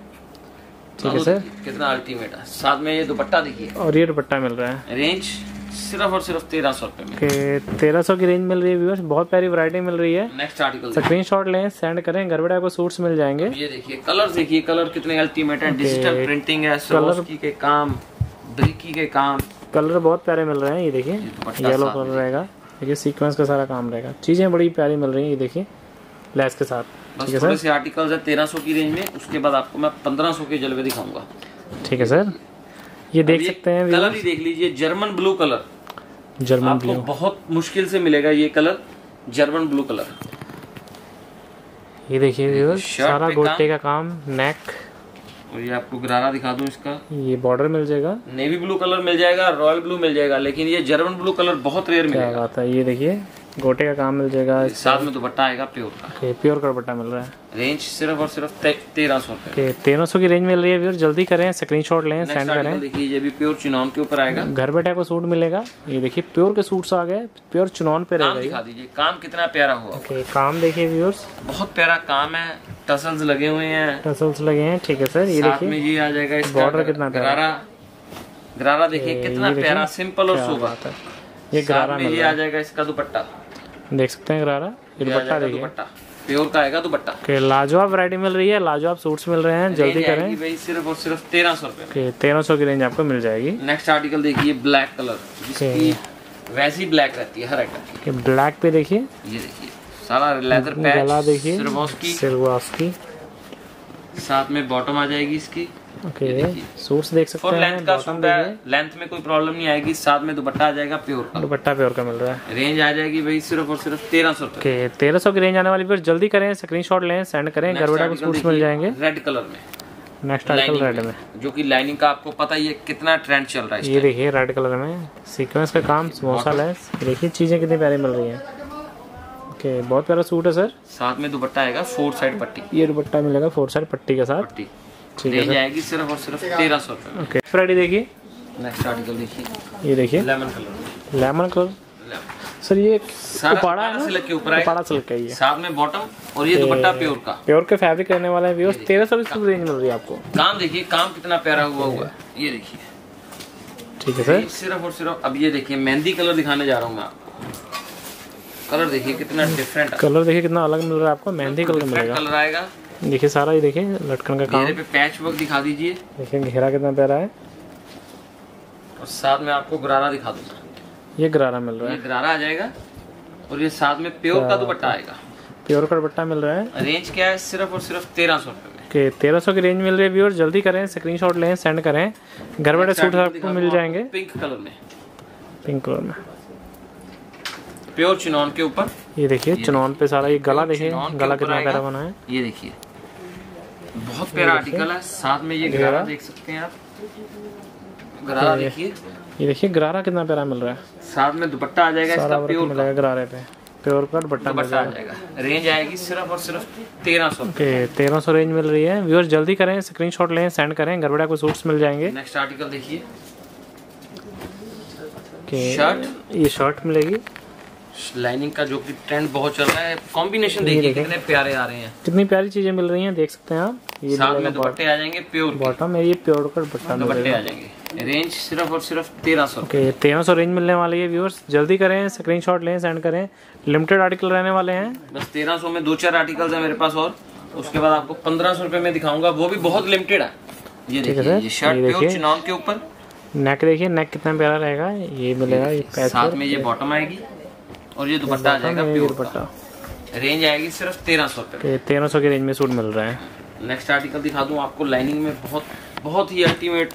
ठीक है सर, कितना अल्टीमेट है। साथ में ये दुपट्टा देखिए, और ये दुपट्टा मिल रहा है। रेंज सिर्फ और सिर्फ तेरह सौ रुपए में। तेरह सौ की रेंज मिल रही है व्यूअर्स, बहुत प्यारी वैरायटी मिल रही है। नेक्स्ट आर्टिकल स्क्रीनशॉट लें, सेंड करें, घर बैठे आपको सूट्स मिल जाएंगे। ये देखिए कलर देखिए, कलर कितने अल्टीमेट है। डिजिटल प्रिंटिंग है, स्वरोस्की के काम, ब्रिकी के काम, कलर बहुत प्यारे मिल रहे हैं। ये देखिए येलो कलर रहेगा, देखिए सीक्वेंस का सारा काम रहेगा, चीजें बड़ी प्यारी मिल रही है। ये देखिए लेस के साथ। बस थोड़े से आर्टिकल्स है तेरह सौ की रेंज में, उसके बाद आपको मैं पंद्रह सौ के जलवे दिखाऊंगा। ठीक है सर, ये देख सकते हैं कलर ही देख लीजिए, जर्मन ब्लू कलर, जर्मन आपको ब्लू बहुत मुश्किल से मिलेगा ये कलर, जर्मन ब्लू कलर। ये देखिए व्यूअर्स, सारा गोटे का काम, नेक, और ये आपको गरारा दिखा दूं इसका, ये बॉर्डर मिल जाएगा, नेवी ब्लू कलर मिल जाएगा, रॉयल ब्लू मिल जाएगा, लेकिन ये जर्मन ब्लू कलर बहुत रेयर मिलेगा। क्या बात है। ये देखिए गोटे का काम मिल जाएगा, साथ में दुपट्टा आएगा प्योर का। प्योर का दुपट्टा मिल रहा है। रेंज सिर्फ और सिर्फ तेरह सौ रुपए। तेरह सौ की रेंज मिल रही है व्यूअर्स, जल्दी करें, स्क्रीनशॉट लें, सेंड करें। देखिए ये भी प्योर चिनॉन के ऊपर आएगा, घर बैठे को सूट मिलेगा। ये देखिए प्योर के सूट्स आ गए, प्योर चिनॉन पे रहेगा। दिखा दीजिए काम कितना प्यारा हुआ। ओके, काम देखिए व्यूअर्स, बहुत प्यारा काम है, टसल्स लगे हुए हैं, टसल्स लगे हैं। ठीक है सर, ये देखिए में ये आ जाएगा इसका बॉर्डर कितना गरारा, गरारा देखिए कितना प्यारा, सिंपल और सोबर। ये गरारा में ये आ जाएगा इसका दुपट्टा, देख सकते हैं गरारा। ये दुपट्टा देखिए, दुपट्टा प्योर का आएगा दुपट्टा। के लाजवाब वैरायटी मिल रही है, लाजवाब सूट्स मिल रहे हैं, जल्दी करें भाई। सिर्फ और सिर्फ तेरह सौ रुपए, तेरह सौ की रेंज आपको मिल जाएगी। नेक्स्ट आर्टिकल देखिए, ब्लैक कलर, जिसकी वैसी ब्लैक रहती है हर आइटम की। ब्लैक पे देखिए, ये देखिए सारा लेदर पैच, गला देखिए सिरवास्की, साथ में बॉटम आ जाएगी इसकी। ओके, सूट्स देख सकते हैं, लेंथ का सूट है, लेंथ में कोई प्रॉब्लम नहीं आएगी। साथ में दुपट्टा आ जाएगा प्योर का, दुपट्टा प्योर का मिल रहा है। रेंज आ जाएगी भाई सिर्फ और सिर्फ तेरह सौ रुपए। तेरह सौ की रेंज आने वाली, फिर जल्दी करें, स्क्रीनशॉट लें, सेंड करें, घर बैठे को सूट्स मिल जाएंगे। रेड कलर में, नेक्स्ट आर्टिकल रेड में, जो कि लाइनिंग का आपको पता ही है कितना ट्रेंड चल रहा है। ये देखिए रेड कलर में सीक्वेंस का काम, समोसा लेस, देखिए चीजें कितनी प्यारी मिल रही है। ओके, बहुत प्यारा सूट है सर। साथ में दुपट्टा आएगा फोर साइड पट्टी, ये दुपट्टा मिलेगा फोर साइड पट्टी के साथ। पट्टी रेंज आएगी सिर्फ और सिर्फ तेरह सौ रुपए। ओके, फ्राइडे देखिए, नेक्स्ट आर्टिकल देखिए, ये देखिए lemon colour, lemon colour. Sir ये उपाड़ा है ना, सिल्क के ऊपर उपाड़ा सिल्क का ही है, साथ में बॉटम और ये दुपट्टा प्योर का, प्योर के फैब्रिक रहने वाला है व्यूअर्स। तेरह सौ रुपये रेंज मिल रही है आपको। काम देखिए, काम कितना प्यारा हुआ हुआ है, ये देखिए। ठीक है सर, सिर्फ और सिर्फ अब ये देखिए मेहंदी कलर दिखाने जा रहा हूँ मैं आपको। कलर देखिए कितना डिफरेंट, कलर देखिए कितना अलग मिल रहा है आपको, मेहंदी कलर मिलेगा। कलर आएगा देखिए सारा, ये देखिए लटकन का काम, पे पैच वर्क दिखा दीजिए, देखिए घेरा कितना प्यारा है। और साथ में आपको गरारा दिखा दूंगा, ये गरारा मिल रहा है, ये गरारा आ जाएगा और ये साथ में प्योर का दुपट्टा आएगा। प्योर का दुपट्टा मिल रहा है। रेंज क्या है, सिर्फ और सिर्फ तेरह सौ रुपए में। के तेरह सौ की रेंज मिल रही है व्यूअर्स, जल्दी करें, स्क्रीनशॉट लें, सेंड करें। घर बैठे सूट आपको मिल जाएंगे पिंक कलर में, पिंक कलर में प्योर चिनॉन के ऊपर। ये देखिए चिनॉन पे सारा, ये गला देखिए, गला कितना प्यारा बना है, ये देखिए बहुत प्यारा आर्टिकल है। साथ में ये गरारा देख सकते हैं आप, गरारा देखिए, ये देखिए गरारा कितना प्यारा मिल रहा है। साथ में दुपट्टा आ जाएगा इसका प्योर मिलेगा, गरारे पे प्योर का दुपट्टा आ जाएगा। रेंज आएगी सिर्फ और सिर्फ तेरह सौ के तेरह सौ रेंज मिल रही है व्यूअर्स, जल्दी करें, स्क्रीनशॉट लें, सेंड करें। घर बैठे को सूट्स मिल जाएंगे। नेक्स्ट आर्टिकल देखिए, शर्ट, ये शर्ट मिलेगी लाइनिंग का, जो कि ट्रेंड बहुत चल रहा है। कॉम्बिनेशन देखिए कितने प्यारे आ रहे हैं, कितनी प्यारी चीजें मिल रही हैं, देख सकते हैं आप। ये साथ में दुपट्टे आ जाएंगे प्योर, बॉटम में ये प्योर का दुपट्टा दुपट्टे आ जाएंगे। रेंज सिर्फ और सिर्फ तेरह सौ ओके, तेरह सौ रेंज मिलने वाली है व्यूअर्स, जल्दी करें, स्क्रीनशॉट लें, सेंड करें। लिमिटेड आर्टिकल रहने वाले हैं, बस तेरह सौ में दो चार आर्टिकल्स है मेरे पास, और उसके बाद आपको पंद्रह सौ रुपए में दिखाऊंगा, वो भी बहुत लिमिटेड है। ये देखिए, ये शर्ट प्योर चिनॉन के ऊपर, नेक देखिए, नेक कितना प्यारा रहेगा, ये मिलेगा। ये साथ में ये बॉटम आएगी और ये दुपट्टा आ जाएगा प्योर दुपट्टा। रेंज आएगी सिर्फ तेरह सौ रुपए, तेरह सौ की रेंज में सूट मिल रहा है। नेक्स्ट आर्टिकल दिखा दूं आपको, लाइनिंग में बहुत बहुत ही अल्टीमेट।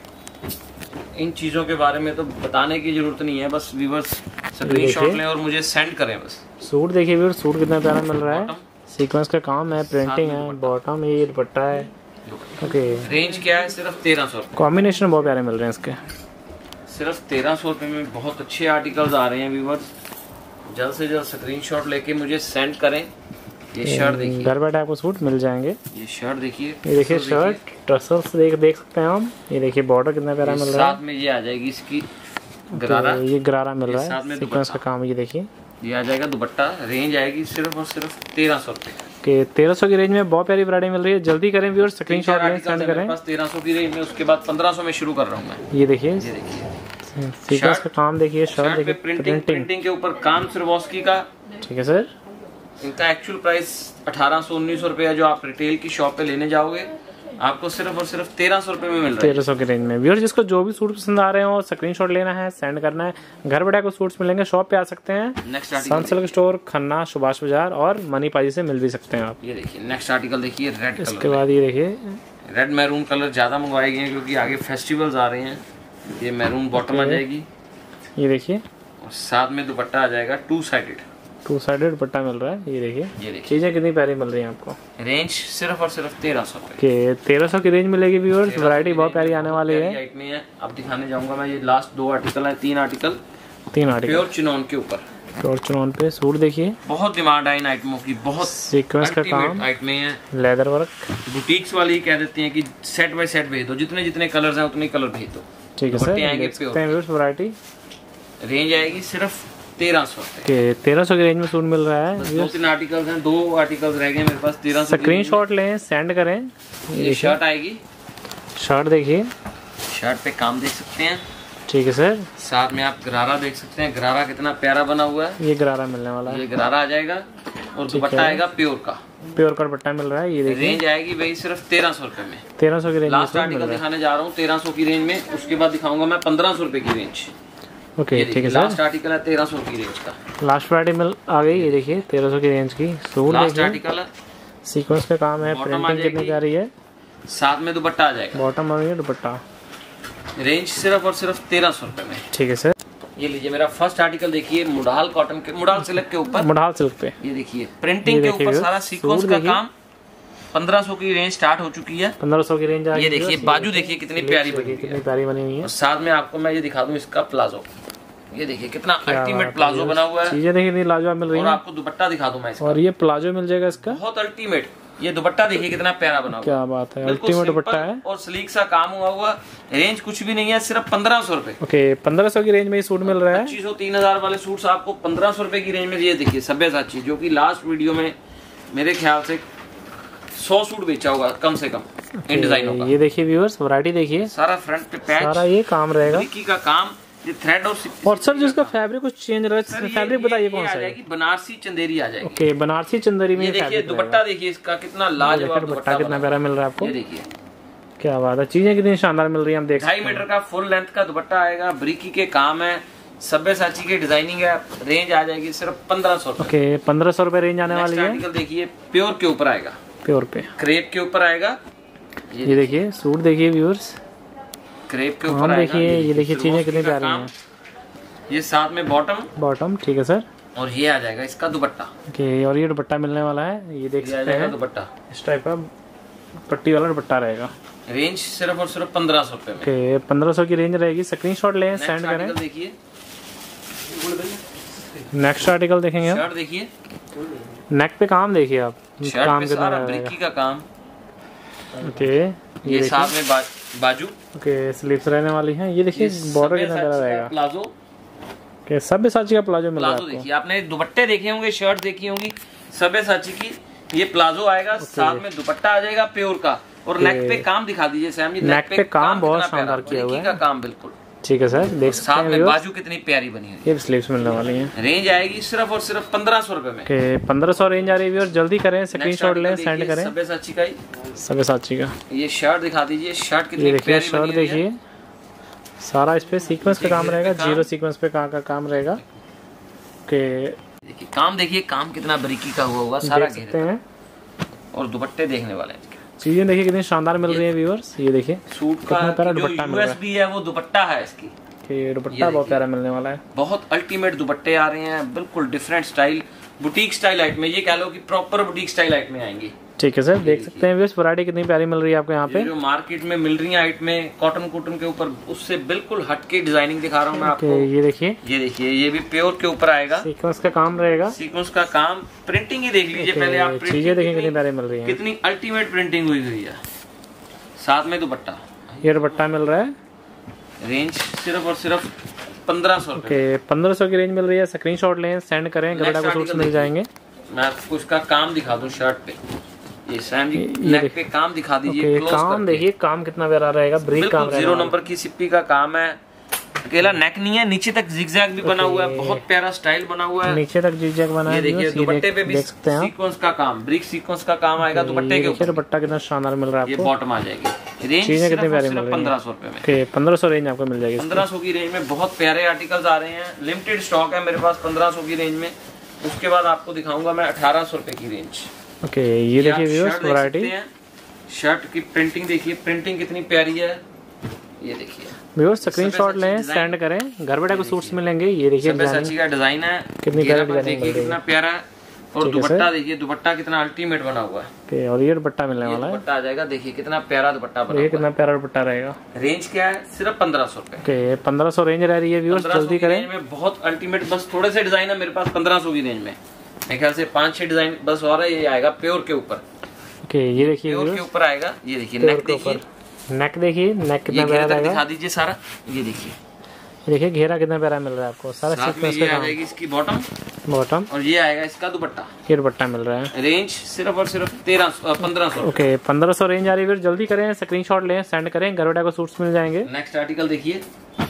इन चीजों के बारे में तो बताने की जरूरत नहीं है, बस व्यूअर्स स्क्रीनशॉट लें और मुझे सेंड करें बस। सूट देखिए व्यूअर्स, सूट कितना प्यारा मिल रहा है, सीक्वेंस का काम है, प्रिंटिंग है, बॉटम ये दुपट्टा है। ओके, रेंज क्या है, सिर्फ तेरह सौ रुपए। कॉम्बिनेशन बहुत प्यारे मिल रहे हैं इसके, सिर्फ तेरह सौ रुपए में बहुत अच्छे आर्टिकल्स आ रहे हैं व्यूअर्स। जल्द से जल्द स्क्रीनशॉट लेके मुझे सेंड करें। ये शर्ट देखिए, घर बैठे आपको सूट मिल जाएंगे। ये शर्ट देखिए, ये देखिए शर्ट टसल्स देख देख सकते हैं हम। ये देखिए बॉर्डर कितना प्यारा मिल रहा है, साथ में ये आ जाएगी इसकी गरारा, ये गरारा मिल रहा है, साथ में सीक्वेंस का काम। ये देखिए, ये आ जाएगा दुपट्टा। रेंज आएगी सिर्फ और सिर्फ तेरह सौ रुपए के तेरह सौ की रेंज में बहुत प्यारी वैरायटी मिल रही है। जल्दी करें व्यूअर्स, स्क्रीनशॉट लें, सेंड करें। तेरह सौ की रेंज में, उसके बाद पंद्रह सौ में शुरू कर रहा हूँ मैं। ये देखिए, ये देखिए सीक्वेंस का काम देखिए, शर्ट देखिए, प्रिंटिंग प्रिंटिंग के ऊपर काम सिर्वॉस्की का। ठीक है सर, इनका एक्चुअल प्राइस अठारह सौ उन्नीस सौ रुपया, जो आप रिटेल की शॉप पे लेने जाओगे आपको सिर्फ और सिर्फ तेरह सौ रुपए में मिल रहा है। तेरह सौ की रेंज में व्यूअर्स, जिसको जो भी सूट पसंद आ रहे हो, स्क्रीनशॉट लेना है, सेंड करना है। घर बैठे को सूट्स मिलेंगे, शॉप पे आ सकते हैं। Next Sunsilk store, Khanna, Subhash Bazar और मनी पाजी से मिल भी सकते हैं आप। ये देखिए नेक्स्ट आर्टिकल देखिए, रेड कलर। इसके बाद ये देखिए, रेड मैरून कलर ज्यादा मंगवाए गए हैं क्योंकि आगे फेस्टिवल्स आ रहे हैं। ये मैरून बॉटम आ जाएगी, ये देखिए, और साथ में दुपट्टा आ जाएगा two sided, two sided dupatta मिल रहा है। ये देखिए, ये देखिए चीजें कितनी प्यारी मिल रही हैं आपको। रेंज सिर्फ और सिर्फ तेरह सौ रुपए के तेरह सौ की रेंज मिलेगी व्यूअर्स, वैरायटी बहुत प्यारी आने वाली है। है अब दिखाने जाऊंगा मैं, ये लास्ट दो आर्टिकल है, तीन आर्टिकल, तीन आर्टिकल प्योर चिनॉन के ऊपर। प्योर चिनॉन पे सूट देखिए, बहुत डिमांड है इन आइटमों की, बहुत सीक्वेंस का काम, आइटमें हैं, लेदर वर्क। बुटीक्स वाली कह देती हैं कि सेट बाय सेट भेज दो, जितने जितने कलर्स हैं उतने कलर भेज दो। ठीक है सर, आएंगे देख सकते हैं व्यूअर्स वैरायटी। रेंज आएगी सिर्फ तेरह सौ के तेरह सौ की रेंज में सूट मिल रहा है। दो तीन आर्टिकल्स हैं, दो आर्टिकल्स रह गए मेरे पास तेरह सौ। स्क्रीनशॉट लें, सेंड करें। ये शर्ट आएगी, शर्ट देखिए, शर्ट पे काम देख सकते हैं। ठीक है सर, साथ में आप गरारा देख सकते हैं, गरारा कितना प्यारा बना हुआ है। ये गरारा मिलने वाला है, ये गरारा आ जाएगा और दुपट्टा आएगा प्योर का, प्योर का दुपट्टा मिल रहा है। ये देखिए, रेंज आएगी भाई सिर्फ तेरह सौ रुपए में। तेरह सौ की रेंज में लास्ट आर्टिकल दिखाने जा रहा हूँ तेरह सौ की रेंज में, उसके बाद दिखाऊंगा मैं पंद्रह सौ रुपए की रेंज। ओके, ठीक है सर, लास्ट आर्टिकल है तेरह सौ की रेंज का, लास्ट वैरायटी मिल आ गई। ये देखिए तेरह सौ की रेंज की सूट लास्ट देखिए, आर्टिकल है, सीक्वेंस का काम है, प्रिंटिंग कितनी प्यारी है, साथ में दुपट्टा आ जाएगा, बॉटम और ये दुपट्टा। रेंज सिर्फ और सिर्फ तेरह सौ रुपए में। ठीक है सर, ये लीजिए मेरा फर्स्ट आर्टिकल देखिए, मुडाल कॉटन के, मुडाल सिल्क के ऊपर, मुडाल सिल्क पे ये देखिए प्रिंटिंग के ऊपर सारा सीक्वेंस का काम। पंद्रह सौ की रेंज स्टार्ट हो चुकी है, पंद्रह सौ की रेंज आ गई। ये देखिए बाजू देखिए कितनी प्यारी बनी हुई है, कितनी प्यारी बनी हुई है। और साथ में आपको मैं ये दिखा दूं इसका प्लाजो, ये देखिए कितना अल्टीमेट प्लाजो बना हुआ है। चीजें देखिए लाजवाब मिल रही और है। आपको दुपट्टा दिखा दूं मैं इसका, और ये प्लाजो मिल जाएगा इसका, बहुत अल्टीमेट ये दुपट्टा देखिए कितना प्यारा बना हुआ, क्या बात है, बिल्कुल अल्टीमेट दुपट्टा सिंपल है और स्लीक सा काम हुआ हुआ। रेंज कुछ भी नहीं है, सिर्फ पंद्रह सौ रुपए। ओके, पंद्रह सौ की रेंज में ये सूट मिल रहा है। पच्चीस सौ तीन हजार वाले सूट्स आपको पंद्रह सौ रुपए की रेंज में। ये देखिए सब्यसाची, जो कि लास्ट वीडियो में मेरे ख्याल से सौ सूट बेचा होगा कम से कम इन डिजाइनों का। ये देखिए व्यूअर्स, वैरायटी देखिए, सारा फ्रंट पे पैच, सारा ये काम रहेगा बारीकी का काम, ये थ्रेड और और सर जिसका फैब्रिक कुछ चेंज रहा है, फैब्रिक बताइए कौन सा है? बनारसी चंदेरी आ जाएगी। ओके, बनारसी चंदेरी में ये देखिए दुपट्टा देखिए इसका कितना लाजवाब दुपट्टा कितना प्यारा मिल रहा है आपको। ये देखिए क्या बात है, चीजें कितनी शानदार मिल रही है, हम देख ढाई मीटर का फुल लेंथ का दुपट्टा आएगा, ब्रिकी के काम है, सब्यसाची की डिजाइनिंग है। रेंज आ जाएगी सिर्फ पंद्रह सौ। ओके, पंद्रह सौ रुपए रेंज आने वाली है। आर्टिकल देखिए प्योर के ऊपर आएगा, प्योर पे क्रेप के ऊपर आएगा। ये देखिए सूट देखिए व्यूअर्स, क्रेप के हम ऊपर आएगा। देखिए, ये देखिए चीजें कितनी प्यारी हैं। ये साथ में बॉटम बॉटम, ठीक है सर। और ये आ जाएगा इसका दुपट्टा। ओके, और ये दुपट्टा मिलने वाला है, ये देख ये आ सकते जाएगा हैं दुपट्टा। इस टाइप का पट्टी वाला दुपट्टा रहेगा। रेंज सिर्फ और सिर्फ पंद्रह सौ रुपए में। ओके, पंद्रह सौ की रेंज रहेगी। स्क्रीनशॉट लें, सेंड करें। आर्टिकल देखिए, नेक्स्ट आर्टिकल देखेंगे आप। शर्ट देखिए, नेक पे काम देखिए आप, शर्ट काम पे कितना सारा रहेगा। ब्रिकी का काम। ओके, ये, ये साथ में बा, बाजू। ओके, स्लीव्स रहने वाली हैं। ये देखिए बॉर्डर कितना प्यारा रहेगा। प्लाजो, ओके, सब्यसाची का प्लाजो मिल रहा है प्लाजो आपको। देखिए, आपने दुपट्टे देखे होंगे, शर्ट देखी होंगी सब्यसाची की। ये प्लाजो आएगा, साथ में दुपट्टा आ जाएगा प्योर का। और नेक पे काम दिखा दीजिए सैम जी, नेक पे काम बहुत कितना शानदार प्यारा, किया हुआ ब्रिकी है। का काम बिल्कुल। ठीक है सर, देख सकते साथ हैं में व्यूअर्स, बाजू कितनी प्यारी बनी है। ये स्लीव्स मिलने वाली हैं। रेंज आएगी सिर्फ और सिर्फ पंद्रह सौ रुपए में। ओके, पंद्रह सौ रेंज आ रही है व्यूअर्स, जल्दी करें, स्क्रीनशॉट लें, सेंड करें। सब्यसाची का ही सब्यसाची का ये शर्ट दिखा दीजिए, शर्ट ये कितनी देखिए, प्यारी शर्ट बनी हुई है। देखिए, सारा इस पे सीक्वेंस का काम रहेगा, जीरो सीक्वेंस पे का का काम रहेगा। ओके, देखिए काम देखिए, काम कितना बारीकी का हुआ हुआ सारा देख सकते घेरे। हैं। और दुपट्टे देखने वाले हैं, चीजें देखिए कितनी शानदार मिल रही है व्यूअर्स। ये देखिए सूट कितना का प्यारा जो दुपट्टा मिल रहा है। यूएसबी है वो दुपट्टा है इसकी। कि दुपट्टा बहुत प्यारा मिलने वाला है। बहुत अल्टीमेट दुपट्टे आ रहे हैं, बिल्कुल डिफरेंट स्टाइल, बुटीक स्टाइल आइट में। ये कह लो कि प्रॉपर बुटीक स्टाइल आइट में आएंगी। ठीक है सर, देख सकते हैं व्यूअर्स, वैरायटी कितनी प्यारी मिल रही है आपको यहाँ पे। जो मार्केट में मिल रही है आइट में कॉटन कॉटन के ऊपर, उससे बिल्कुल हटके डिजाइनिंग दिखा रहा हूँ मैं आपको। ये देखिए, ये देखिए, ये भी प्योर के ऊपर आएगा, सीक्वेंस का काम रहेगा। सीक्वेंस का काम, प्रिंटिंग ही देख लीजिए पहले आप। चीजें देखिए कितनी प्यारी मिल रही है, कितनी अल्टीमेट प्रिंटिंग हुई हुई है। साथ में दुपट्टा, ये दुपट्टा मिल रहा है। रेंज सिर्फ और सिर्फ पंद्रह सौ रुपए। ओके, पंद्रह सौ की रेंज मिल रही है। स्क्रीनशॉट लें, सेंड करें, गरुड़ा को सूट्स मिल जाएंगे। मैं आपको इसका काम दिखा दूं शर्ट पे। ये सैम जी नेक पे काम दिखा दीजिए। ओके, काम देखिए, काम कितना प्यारा रहेगा, ब्रिक काम रहेगा। जीरो नंबर की सिप्पी का काम है, अकेला नेक नहीं है, नीचे तक जिगजैग भी बना हुआ है, बहुत प्यारा स्टाइल बना हुआ है। नीचे तक जिगजैग बना है। ये देखिए दुपट्टे पे भी देख सकते हैं सीक्वेंस का काम, ब्रिक सीक्वेंस का काम आएगा दुपट्टे के ऊपर। दुपट्टा कितना शानदार मिल रहा है ये आपको। बॉटम आ जाएगी। रेंज चीजें कितनी प्यारी मिल सिर्फ रही पंद्रह सौ रुपए में। ओके, पंद्रह सौ रेंज आपको मिल जाएगी। पंद्रह सौ की रेंज में बहुत प्यारे आर्टिकल्स आ रहे हैं, लिमिटेड स्टॉक है मेरे पास पंद्रह सौ की रेंज में। उसके बाद आपको दिखाऊंगा मैं अठारह सौ रुपए की रेंज। ओके, ये देखिए व्यूअर्स, वैरायटी। शर्ट की प्रिंटिंग देखिए, प्रिंटिंग कितनी प्यारी है। ये देखिए व्यूअर्स, स्क्रीनशॉट लें, सेंड करें, घर बैठे को सूट्स मिलेंगे। ये देखिए सब्यसाची का डिजाइन है, कितनी प्यारी डिजाइनिंग देखिए कितना प्यारा है। और दुपट्टा देखिए, दुपट्टा कितना अल्टीमेट बना हुआ है। ओके, और ये दुपट्टा मिलने वाला है। दुपट्टा आ जाएगा, देखिए कितना प्यारा दुपट्टा बना ये हुआ कितना प्यारा दुपट्टा रहेगा। है। रेंज क्या है? सिर्फ पंद्रह सौ रुपए। ओके, पंद्रह सौ रेंज रह रही है व्यूअर्स, जल्दी करें। रेंज में बहुत अल्टीमेट, बस थोड़े से डिजाइन है मेरे पास पंद्रह सौ की रेंज में। मेरे ख्याल से पांच छह डिजाइन बस और है। ये आएगा प्योर के ऊपर। ओके, ये देखिए प्योर के ऊपर आएगा। ये देखिए नेक देखिए, नेक देखिए, नेक कितना ये प्यारा घेरा तक रहेगा। दिखा दीजिए सारा। ये देखिए, ये देखिए घेरा कितना प्यारा मिल रहा है आपको, सारा साथ में सीक्वेंस ये का आ काम। जाएगी इसकी बॉटम, बॉटम, और ये आएगा इसका दुपट्टा। ये दुपट्टा मिल रहा है। रेंज सिर्फ और सिर्फ तेरह पंद्रह सौ। ओके, पंद्रह सौ रेंज आ रही है, जल्दी करें, स्क्रीनशॉट लें, सेंड करें, गरुड़ा को सूट्स मिल जाएंगे। नेक्स्ट आर्टिकल देखिए,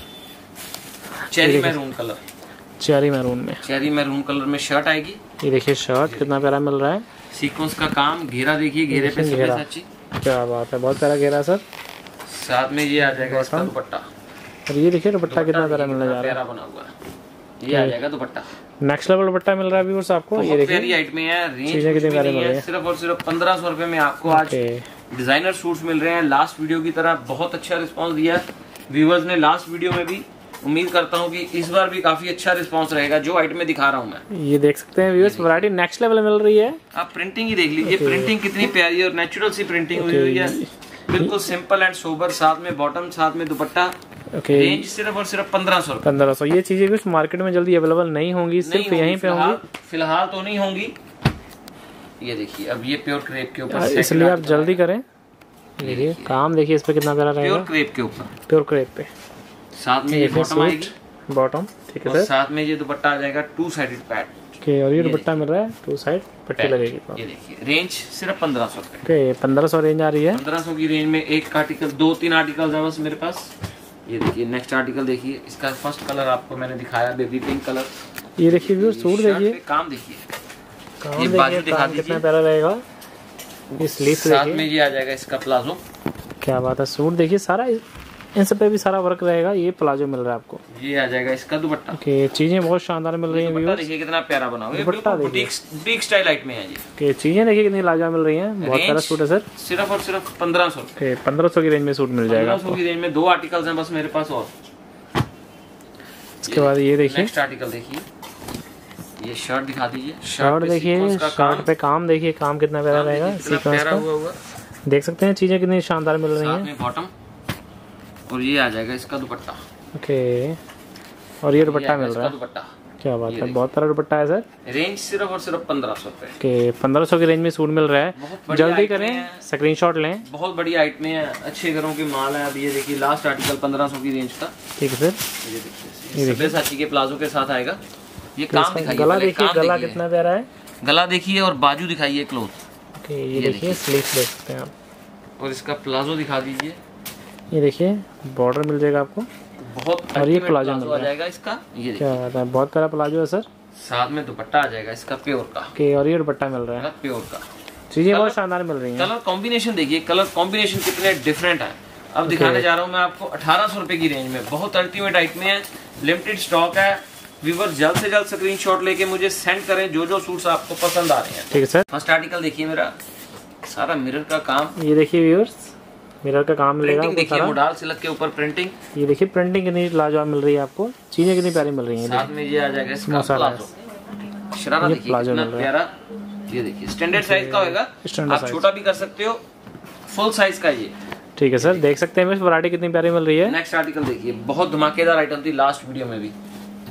cherry maroon colour, cherry maroon में, चेरी मैरून कलर में शर्ट आएगी। ये देखिए शर्ट कितना प्यारा मिल रहा है। सीक्वेंस का काम, घेरा देखिए, घेरे पे घेरा। सब्यसाची, क्या बात है, बहुत प्यारा घेरा है सर। साथ में ये आ जाएगा इसका दुपट्टा। और ये देखिए दुपट्टा कितना प्यारा मिलने जा रहा प्यारा बना हुआ है। ये आ जाएगा दुपट्टा, है। नेक्स्ट लेवल दुपट्टा मिल रहा है व्यूअर्स आपको। ये देखिए प्यारी आइट में है। रेंज चीजें कितनी प्यारी मिल रही है। सिर्फ और सिर्फ पंद्रह सौ रुपए में आपको आज डिजाइनर सूट्स मिल रहे हैं। लास्ट वीडियो की तरह बहुत अच्छा रिस्पांस दिया है व्यूअर्स ने लास्ट वीडियो में भी। उम्मीद करता हूँ कि इस बार भी काफी अच्छा रिस्पांस रहेगा जो आइटम में दिखा रहा हूँ मैं। ये देख सकते हैं व्यूअर्स, वैरायटी नेक्स्ट लेवल मिल रही है। आप प्रिंटिंग ही देख लीजिए, प्रिंटिंग कितनी प्यारी है और नेचुरल सी प्रिंटिंग हुई हुई है, बिल्कुल सिंपल एंड सोबर। साथ में बॉटम, साथ में दुपट्टा। ओके, रेंज सिर्फ और सिर्फ पंद्रह सौ पंद्रह सौ। ये चीजें कुछ मार्केट में जल्दी अवेलेबल नहीं होंगी, सिर्फ यहीं पे होंगी। फिलहाल तो नहीं होंगी, ये देखिए अब ये प्योर क्रेप के ऊपर, इसलिए आप जल्दी करें। देखिए काम देखिए इस पे कितना प्यारा रहेगा, प्योर क्रेप के ऊपर, प्योर क्रेप पे। साथ में ये बॉटम आएगी, बॉटम ठीक है और सर। साथ में ये दुपट्टा आ जाएगा टू साइडेड पैड ओके, और ये दुपट्टा मिल रहा है टू साइड पट्टी लगेगी। ये देखिए रेंज सिर्फ पंद्रह सौ रुपए। ओके, पंद्रह सौ रेंज आ रही है। पंद्रह सौ की रेंज में एक आर्टिकल, दो तीन आर्टिकल है बस मेरे पास। ये देखिए नेक्स्ट आर्टिकल देखिए, इसका फर्स्ट कलर आपको मैंने दिखाया बेबी पिंक कलर। ये देखिए व्यूअर सूट देखिए, काम देखिए, काम देखिए काम कितना प्यारा रहेगा। ये स्लीव साथ में ये आ जाएगा इसका प्लाजो। क्या बात है, सूट देखिए सारा इन सब पे भी सारा वर्क रहेगा। ये प्लाजो मिल रहा है आपको। ये आ जाएगा इसका दुपट्टा। ओके, चीजें बहुत शानदार मिल रही हैं व्यूअर्स। देखिए कितना प्यारा बना हुआ है, दुपट्टा देखिए बुटीक बुटीक स्टाइल आइट में है ये। ओके, चीजें देखिए कितनी लाजवाब मिल रही हैं। बहुत प्यारा सूट है सर। सिर्फ और सिर्फ पंद्रह सौ रुपए। पंद्रह सौ की रेंज में सूट मिल जाएगा पंद्रह सौ की रेंज में दो आर्टिकल्स हैं बस मेरे पास। और इसके बाद ये देखिए नेक्स्ट आर्टिकल देखिए, ये शर्ट दिखा दीजिए। शर्ट देखिए, शर्ट पे काम देखिए, काम कितना प्यारा रहेगा सीक्वेंस का। देख सकते हैं चीजें कितनी शानदार मिल रही हैं। बॉटम, और ये आ जाएगा इसका दुपट्टा। ओके, और ये दुपट्टा मिल रहा है। दुपट्टा क्या बात है, बहुत प्यारा दुपट्टा है सर। रेंज सिर्फ और सिर्फ पंद्रह सौ रुपए। ओके, पंद्रह सौ की रेंज में सूट मिल रहा है। जल्दी करें, स्क्रीनशॉट लें। बहुत बढ़िया आइटम है, अच्छे घरों के माल है। अब ये देखिए लास्ट आर्टिकल पंद्रह सौ की रेंज का। ठीक है सर। ये देखिए, ये देखिए के प्लाजो के साथ आएगा। ये काम दिखाइए, गला देखिए, गला कितना प्यारा है। गला देखिए और बाजू दिखाइए क्लोज। ओके, ये देखिए स्लीव देख सकते हैं आप, और इसका प्लाजो दिखा दीजिए। ये देखिए बॉर्डर मिल जाएगा आपको बहुत, और ये प्लाजो मिल आ जाएगा इसका। ये क्या बात है, बहुत प्यारा प्लाजो है सर। साथ में दुपट्टा आ जाएगा इसका प्योर का। ओके, और ये दुपट्टा मिल रहा है प्योर का। चीजें बहुत शानदार मिल रही हैं। कलर कॉम्बिनेशन देखिए, कलर कॉम्बिनेशन कितने डिफरेंट है। अब दिखाने जा रहा हूँ मैं आपको अठारह सौ रुपए की रेंज में। बहुत अल्टीमेट आइटम है, लिमिटेड स्टॉक है। व्यूअर जल्द से जल्द स्क्रीनशॉट लेके मुझे सेंड करें जो जो सूट्स आपको पसंद आ रहे हैं। ठीक है सर। फर्स्ट आर्टिकल देखिए मेरा, सारा मिरर का काम। ये देखिए व्यूअर्स, मिरर का काम मिलेगा। देखिए मोडाल सिल्क के ऊपर प्रिंटिंग। ये देखिए प्रिंटिंग कितनी लाजवाब मिल रही है आपको, चीजें कितनी प्यारी मिल रही हैं। साथ में ये आ जाएगा इसका प्लाजो। शरारा देखिए कितना प्यारा। ये देखिए स्टैंडर्ड साइज का होगा, आप छोटा भी कर सकते हो, फुल साइज का ये। ठीक है सर, देख सकते हैं वैरायटी कितनी प्यारी मिल रही है। नेक्स्ट आर्टिकल देखिए, बहुत धमाकेदार आइटम थी लास्ट वीडियो में भी।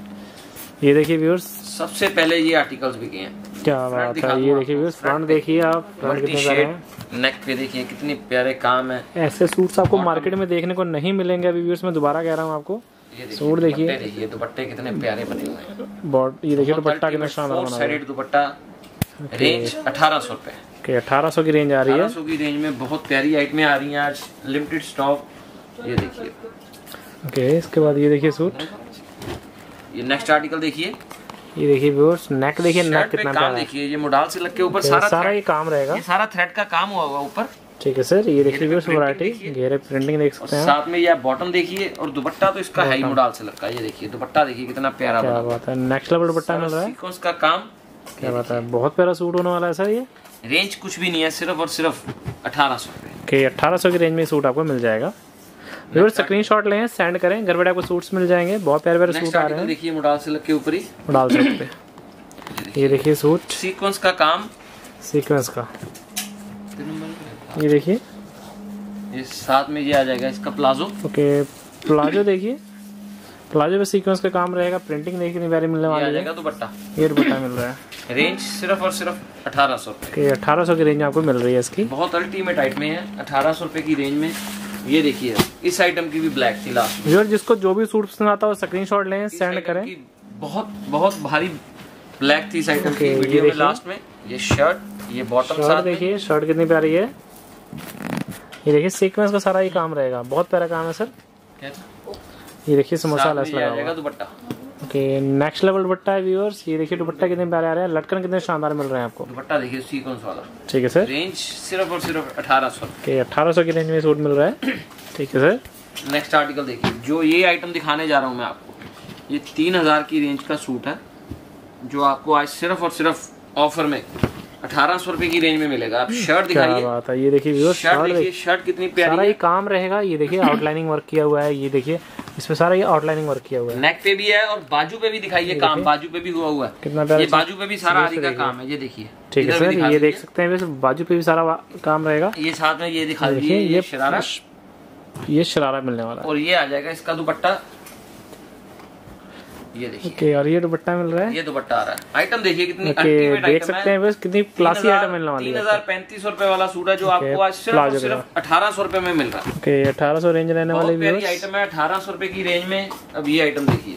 ये देखिए व्यूअर्स, सबसे पहले ये आर्टिकल्स भी हैं। क्या बात है, ये देखिए व्यूअर्स, फ्रंट देखिए आप, फ्रंट कितने प्यारे हैं। नेक पे देखिए कितने प्यारे काम है। ऐसे सूट्स आपको मार्केट में देखने को नहीं मिलेंगे अभी व्यूअर्स, मैं दोबारा कह रहा हूँ आपको। सूट देखिए, देखिए दुपट्टे कितने प्यारे बने हुए हैं। बॉट ये देखिए दुपट्टा कितना शानदार बना है। दुपट्टा रेंज अठारह सौ रुपए के, अठारह सौ की रेंज आ रही है। अठारह सौ की रेंज में बहुत प्यारी आइटमें आ रही हैं आज, लिमिटेड स्टॉक। ये देखिए। ओके, इसके बाद ये देखिए सूट। ये नेक्स्ट आर्टिकल देखिए, ये देखिए व्यूअर्स, नेक देखिए, नेक कितना प्यारा है। देखिए ये मोडाल सिल्क के ऊपर सारा सारा ये काम रहेगा, ये सारा थ्रेड का काम हुआ हुआ ऊपर। ठीक है सर, ये देखिए व्यूअर्स वैरायटी, घेरे प्रिंटिंग देख सकते हैं। साथ में ये बॉटम देखिए, और दुपट्टा तो इसका है ही मोडाल सिल्क का। ये देखिए दुपट्टा देखिए कितना प्यारा, क्या बात है, नेक्स्ट लेवल दुपट्टा मिल रहा है। सीक्वेंस का काम, क्या बात है, बहुत प्यारा सूट होने वाला है सर। ये रेंज कुछ भी नहीं है, सिर्फ और सिर्फ अठारह सौ रुपए। अठारह सौ की रेंज में सूट आपको मिल जाएगा। व्यूअर्स स्क्रीनशॉट लें, सेंड करें, घर बैठे आपको सूट्स मिल जाएंगे। बहुत प्यारे प्यारे सूट आ रहे हैं। देखिए मोडाल सिल्क के ऊपर ही, मोडाल सिल्क पे ये देखिए सूट, सीक्वेंस का काम, सीक्वेंस का। ये देखिए, ये साथ में ये आ जाएगा इसका प्लाजो। ओके, प्लाजो देखिए, प्लाजो पे सीक्वेंस का काम रहेगा। प्रिंटिंग देखिए कितनी प्यारी मिलने वाली है। दुपट्टा, ये दुपट्टा मिल रहा है। रेंज सिर्फ और सिर्फ अठारह सौ रुपए। अठारह सौ की रेंज आपको मिल रही है इसकी। बहुत अल्टीमेट आइटम है अठारह सौ रुपए की रेंज में। ये देखिए, इस आइटम की भी ब्लैक थी लास्ट में। जिसको जो भी सूट पसंद आता है स्क्रीनशॉट लें, सेंड करें। बहुत बहुत भारी ब्लैक थी इस आइटम की वीडियो में लास्ट में। ये शर्ट, ये बॉटम साथ देखिए, शर्ट कितनी प्यारी है। ये देखिए सीक्वेंस का सारा ये काम रहेगा, बहुत प्यारा काम है सर। ये देखिए समोसा लेस लगा हुआ है। Dupatta, okay, next level dupatta है व्यूअर्स। ये देखिए दुपट्टा कितने प्यारे आ रहे हैं, लटकन कितने शानदार मिल रहे हैं आपको। दुपट्टा देखिए सीक्वेंस वाला। ठीक है सर, रेंज सिर्फ और सिर्फ अठारह सौ के, अठारह सौ की रेंज में सूट मिल रहा है। ठीक है सर। नेक्स्ट आर्टिकल देखिए, जो ये आइटम दिखाने जा रहा हूँ मैं आपको, ये तीन हजार की रेंज का सूट है, जो आपको आज सिर्फ और सिर्फ ऑफर में अठारह सौ रुपए की रेंज में मिलेगा। आप शर्ट दिखाइए, क्या बात है। ये देखिए व्यूअर्स, शर्ट देखिए, शर्ट कितनी प्यारी, सारा ये काम रहेगा। ये देखिए आउटलाइनिंग वर्क किया हुआ है। ये देखिए इसमें सारा ये आउटलाइनिंग वर्क किया हुआ है। नेक पे भी है और बाजू पे भी दिखाइए काम, बाजू पे भी हुआ हुआ है। कितना प्यारा, ये बाजू पे भी सारा आदि का काम है। ये देखिए, ठीक है सर, ये देख सकते हैं, वैसे बाजू पे भी सारा काम रहेगा। ये साथ में ये दिखा दीजिए, ये शरारा, ये शरारा मिलने वाला है। और ये आ जाएगा इसका दुपट्टा। ये देखिए। ओके, और ये दुपट्टा मिल रहा है, ये दुपट्टा आ रहा है। आइटम देखिए कितनी ओके, अल्टीमेट देख आइटम सकते है। हैं बस कितनी क्लासी आइटम मिलने वाली तीन है। हजार पैंतीस रुपए वाला सूट है जो ओके, आपको आज सिर्फ और प्लाजो सिर्फ अठारह सौ रुपए में मिल रहा है। ओके, अठारह सौ रेंज रहने वाली बहुत प्यारी आइटम है, अठारह सौ रुपए की रेंज में। अब ये आइटम देखिए,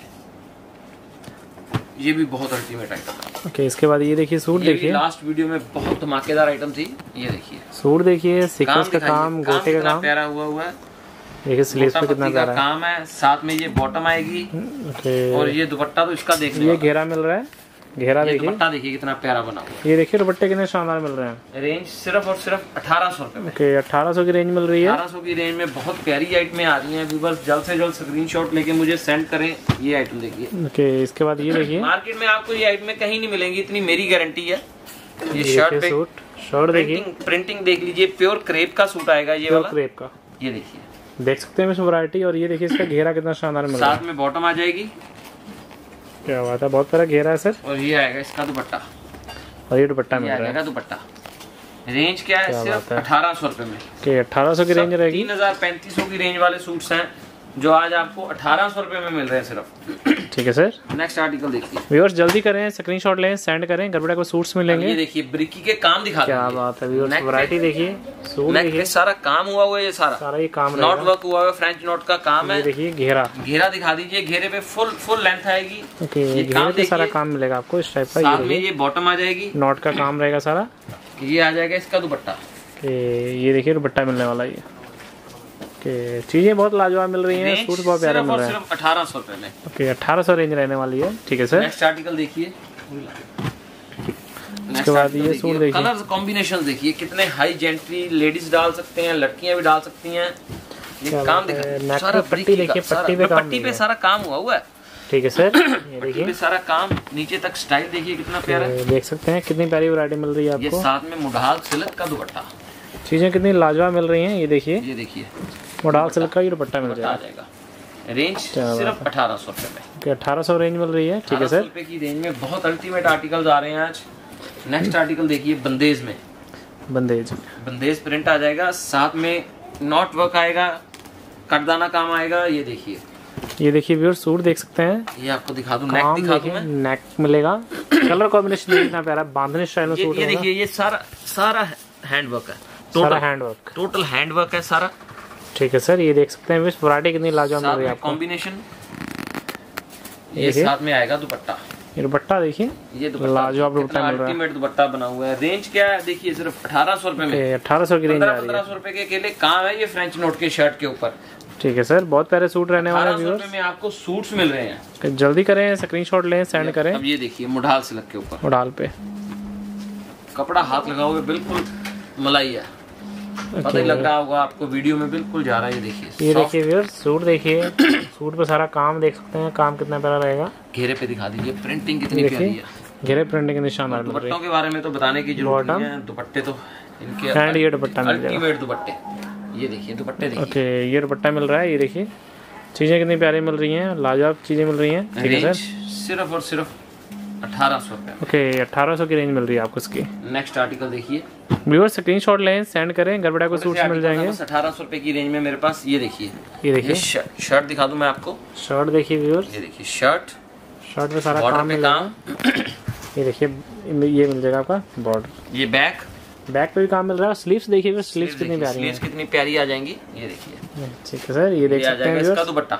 ये भी बहुत अल्टीमेट आइटम है। ओके, इसके बाद ये देखिए सूट ये भी देखिए, लास्ट वीडियो में बहुत धमाकेदार आइटम थी। ये देखिए सूट देखिए, सीक्वेंस का दिखाइए, काम, गोटे का कितना काम, प्यारा हुआ हुआ है। देखिए स्लीव्स पे गोटा कितना पत्ती का प्यारा है। काम है, साथ में ये बॉटम आएगी। ओके, और ये दुपट्टा तो इसका देखने ये वाला। घेरा मिल रहा है, घेरा ये देखिए, दुपट्टा देखिए कितना प्यारा बना हुआ ये देखिए दुपट्टे कितने शानदार मिल रहे हैं। है। रेंज सिर्फ और सिर्फ अठारह सौ रुपए में। ओके, अठारह सौ की रेंज मिल रही है। अठारह सौ की रेंज में बहुत प्यारी आइटमें आ रही हैं। व्यूअर्स जल्द से जल्द स्क्रीनशॉट लेके मुझे सेंड करें। ये आइटम देखिए, ओके, इसके बाद ये देखिए, मार्केट में आपको ये आइटमें कहीं नहीं मिलेंगी, इतनी मेरी गारंटी है। ये ये शर्ट देखिए पे सूट, शर्ट देखिए, प्रिंटिंग प्रिंटिंग देख लीजिए, प्योर क्रेप का सूट आएगा ये वाला। क्रेप का, ये देखिए, देख सकते हैं इसमें वैरायटी। और ये देखिए इसका घेरा कितना शानदार मिल रहा है। साथ में बॉटम आ जाएगी। क्या बात है, बहुत प्यारा घेरा है सर। और ये आएगा इसका दुपट्टा, और ये दुपट्टा ये मिल आ रहा है। जाएगा दुपट्टा। रेंज क्या है? क्या सिर्फ बात है। अठारह सौ रुपए में। ओके, अठारह सौ की रेंज रहेगी। तीन हजार पैंतीस सौ की रेंज वाले सूट्स हैं जो आज आपको अठारह सौ रुपए में मिल रहे हैं सिर्फ। ठीक है सर, नेक्स्ट आर्टिकल देखिए। व्यूअर्स जल्दी करें, स्क्रीनशॉट लें, सेंड करें, घर बैठे को सूट्स ये मिलेंगे। देखिए ब्रिकी के काम दिखा क्या देंगे। बात है व्यूअर्स, नेक पे- वैरायटी देखिए, सूट नेक देखिए, पे सारा काम हुआ हुआ है, ये सारा सारा ये काम नॉट रहेगा। वर्क हुआ है, फ्रेंच नॉट का काम ये है। देखिए घेरा, घेरा दिखा दीजिए, घेरे पे फुल फुल लेंथ आएगी। ओके, ये घेरे काम पे सारा देखिए। काम मिलेगा आपको इस टाइप का। साथ ये में देखिए ये बॉटम आ जाएगी। नॉट का काम रहेगा सारा। ये आ जाएगा इसका दुपट्टा। कि ये देखिए दुपट्टा मिलने वाला है। कि चीजें बहुत लाजवाब मिल रही हैं, रेंज सूट बहुत प्यारे सिर्फ मिल और रहे हैं। सिर्फ अठारह सौ रुपए में। ओके, अठारह सौ रेंज रहने वाली है। ठीक है सर, नेक्स्ट आर्टिकल देखिए। उसके बाद ये सूट देखिए, कलर कॉम्बिनेशन देखिए कितने हाई जेंट्री, लेडीज डाल सकते हैं, लड़कियां भी डाल सकती हैं। ये क्या काम बात है, दिखा नेक सारा पे पट्टी ब्रिकी का, देखिए, सारा- पट्टी पे काम पट्टी पे देखिए। सारा काम हुआ हुआ है। ठीक है सर, ये पट्टी देखिए, पे सारा काम, नीचे तक स्टाइल देखिए कितना प्यारा है। ये देख सकते हैं कितनी प्यारी वैरायटी मिल रही है ये आपको। साथ में मुढाल सिल्क का दुपट्टा। चीजें कितनी लाजवाब मिल रही हैं। ये देखिए ये देखिए मोडाल सिल्क का ये दुपट्टा मिल दुपट्टा आ जाएगा। जाएगा। रेंज सिर्फ अठारह सौ रुपए में। कि अठारह सौ रेंज मिल रही है। ठीक है अठारह सौ सर, रुपए की रेंज में बहुत अल्टीमेट आर्टिकल्स आ रहे हैं आज। नेक्स्ट आर्टिकल देखिए, बंदेज में बंदेज, बंदेज प्रिंट आ जाएगा, साथ में नॉट वर्क आएगा, कटदाना काम आएगा। ये देखिए, ये देखिए व्यूअर सूट देख सकते हैं, ये आपको दिखा दूं, नेक काम दिखा दूं देखिए, मैं। नेक मिलेगा, कलर कॉम्बिनेशन कितना प्यारा, बांधने स्टाइल में ये, सूट ये होगा। देखिए, ये सारा सारा हैंड वर्क है, सारा total hand work. Total hand work है सारा। ठीक है सर, ये देख सकते हैं वैरायटी कितनी लाजवाब मिल साथ रही है में आपको। कॉम्बिनेशन, ये देखिए। साथ में आएगा दुपट्टा। ये दुपट्टा देखिए, ये दुपट्टा लाजवाब दुपट्टा मिल रहा है। अल्टीमेट दुपट्टा बना हुआ है। रेंज क्या है देखिए, सिर्फ अठारह सौ रुपए में। अठारह सौ की रेंज आ पंद्रह रही पंद्रह है। सौ रुपए के अकेले काम है ये फ्रेंच नोट के शर्ट के ऊपर। ठीक है सर, बहुत प्यारे सूट रहने वाले अठारह सौ व्यूअर्स। रुपए में आपको सूट्स मिल रहे हैं। जल्दी करें, स्क्रीनशॉट लें, सेंड करें। अब ये देखिए मुढाल सिल्क के ऊपर उड़ाल पे कपड़ा हाथ लगाओगे बिल्कुल मलाई है, पता ही लग रहा होगा आपको, वीडियो में बिल्कुल जा रहा है। ये देखिए, ये soft देखिए व्यूअर्स सूट देखिए, सूट पे सारा काम देख सकते हैं, काम कितना प्यारा रहेगा। घेरे पे दिखा दीजिए, प्रिंटिंग कितनी देखिए, प्यारी है। घेरे प्रिंटिंग के निशान मिल रही दुपट्टों है। के बारे में तो बताने की जरूरत Bottom। नहीं है, दुपट्टे तो इनके एंड ये दुपट्टा मिल जाएगा। अल्टीमेट दुपट्टे। ये देखिए दुपट्टे देखिए। ओके, ये दुपट्टा मिल रहा है। ये देखिए चीजें कितनी प्यारी मिल रही हैं, लाजवाब चीजें मिल रही हैं। ठीक है रेंज सर, सिर्फ और सिर्फ अठारह सौ रुपए। ओके, अठारह सौ की रेंज मिल रही है आपको इसकी। नेक्स्ट आर्टिकल देखिए, व्यूअर्स स्क्रीनशॉट लें, सेंड करें, घर बैठा को सूट्स मिल जाएंगे। अठारह सौ रुपए की रेंज में मेरे पास। ये देखिए, ये ये देखिए शर्ट शर्ट दिखा दूं मैं आपको। शर्ट देखिए व्यूअर्स, ये देखिए शर्ट, शर्ट पे सारा बॉर्डर काम पे मिलेगा। काम, ये देखिए ये मिल जाएगा आपका बॉर्डर। ये बैक, बैक पे भी काम मिल रहा है। स्लीव्स देखिए व्यूअर्स, स्लीव्स कितनी प्यारी स्लीव्स हैं। कितनी प्यारी आ जाएंगी। ये देखिए, ठीक है सर, ये देख ये आ सकते हैं जाएगा इसका व्यूअर्स, दुपट्टा।